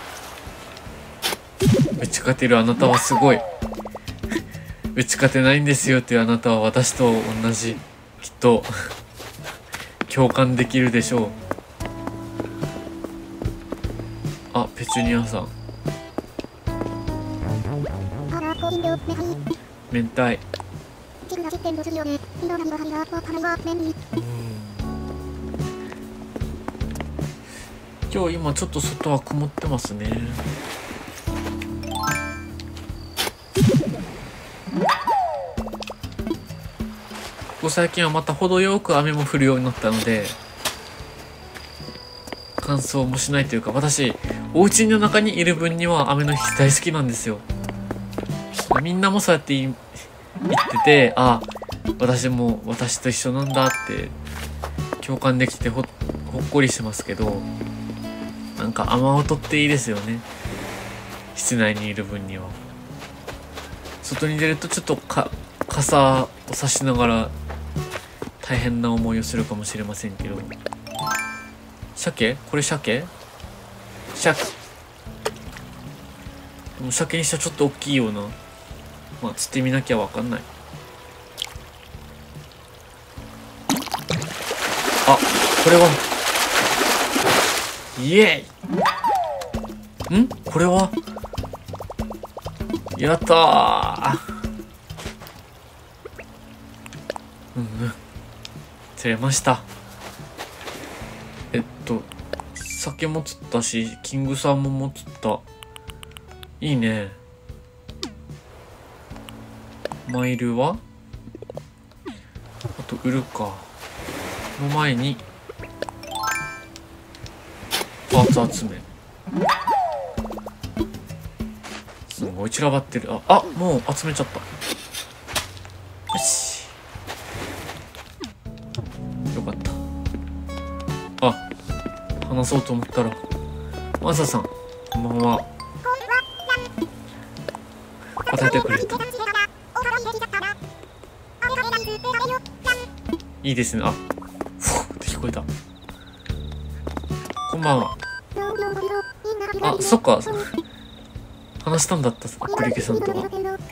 打ち勝てるあなたはすごい。打ち勝てないんですよっていうあなたは私と同じ、きっと共感できるでしょう。あ、ペチュニアさん。明太。今日今ちょっと外は曇ってますね。ここ最近はまた程よく雨も降るようになったので乾燥もしないというか、私お家の中にいる分には雨の日大好きなんですよ。みんなもそうやって言ってて、あ、私も私と一緒なんだって共感できて ほ, ほっこりしてますけど、なんか雨音っていいですよね。室内にいる分には。外に出るとちょっとか傘を差しながら大変な思いをするかもしれませんけど。鮭？これ鮭？鮭。でも鮭にしたらちょっと大きいような。まあ釣ってみなきゃわかんない。あ、これはイエーイ。ん？これはやったー。うんうん、釣れました。えっと鮭も釣ったし、キングサーモンも釣った。いいね。マイルはあと売るか。の前にパーツ集め。すごい散らばってる。あ、あ、もう集めちゃった。よし、よかった。あ、話そうと思ったらマサさん、こんばんは。答えてくれた。いいですね。あ、ふぅって聞こえた。こんばんは。あ、そっか、話したんだった、プリケさんとは。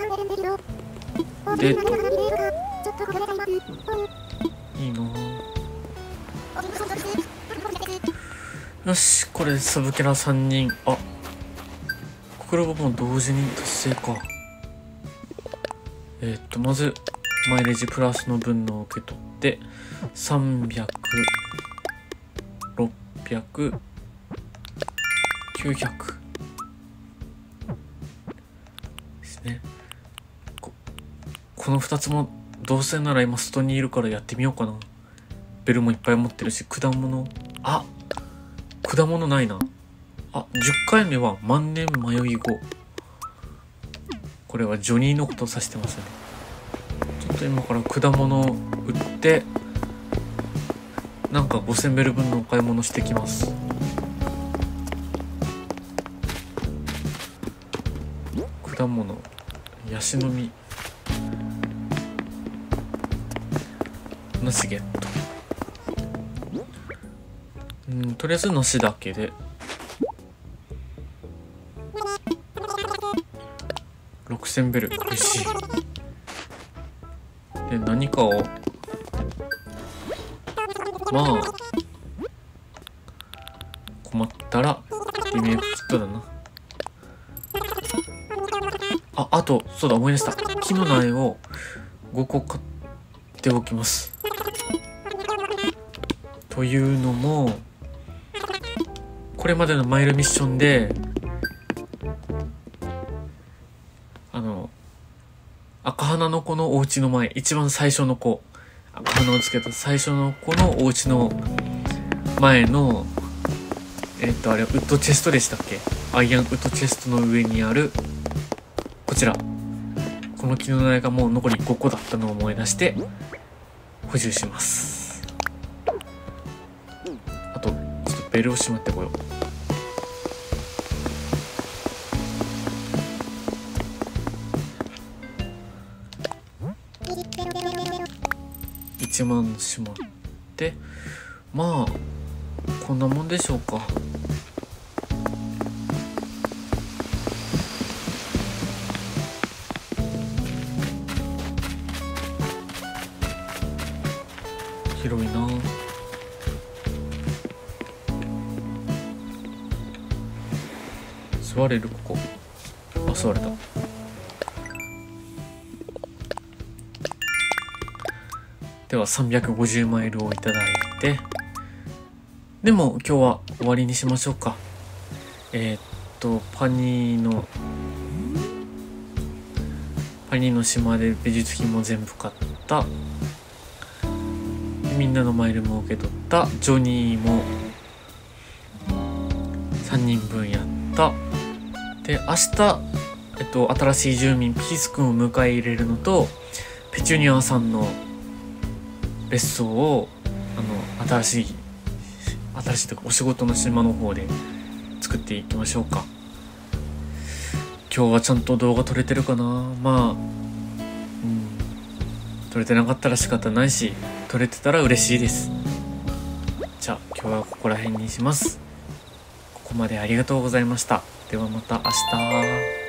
で、いいな。よし、これサブキャラさんにん。あ、これはもう同時に達成か。えー、っとまずマイレージプラスの分のを受け取ってさんびゃく、ろっぴゃく、きゅうひゃくですね。 こ, このふたつもどうせなら今外にいるからやってみようかな。ベルもいっぱい持ってるし、果物、あ、果物ないな。あ、じゅっかいめは万年迷い子。これはジョニーのことを指してますね。ちょっと今から果物を売ってなんかごせんベル分のお買い物してきます。果物、ヤシの実、 梨ゲット。うん、とりあえず梨だけでろくせんベル、嬉しい。で何かをまあ困ったらリメイクキットだな。あ、あとそうだ、思い出した。木の苗をごこ買っておきます。というのもこれまでのマイルミッションであの赤花の子のお家の前、一番最初の子、赤花をつけた最初の子のお家の前のえっとあれウッドチェストでしたっけ、アイアンウッドチェストの上にあるこちら、この木の苗がもう残りごこだったのを思い出して補充します。あとちょっとベルをしまってこよう。いちまんしまって、まあこんなもんでしょうか。広いな。座れるここ。あ、座れた。ではさんびゃくごじゅうマイルをいただいて、でも今日は終わりにしましょうか。えー、っとパニーのパニーの島で美術品も全部買った、みんなのマイルも受け取った、ジョニーもさんにんぶんやった。で明日、えっと、新しい住民ピースくんを迎え入れるのと、ペチュニアさんの別荘をあの新しい新しいというかお仕事の島の方で作っていきましょうか。今日はちゃんと動画撮れてるかな。まあ、うん、撮れてなかったら仕方ないし、撮れてたら嬉しいです。じゃあ今日はここら辺にします。ここまでありがとうございました。ではまた明日。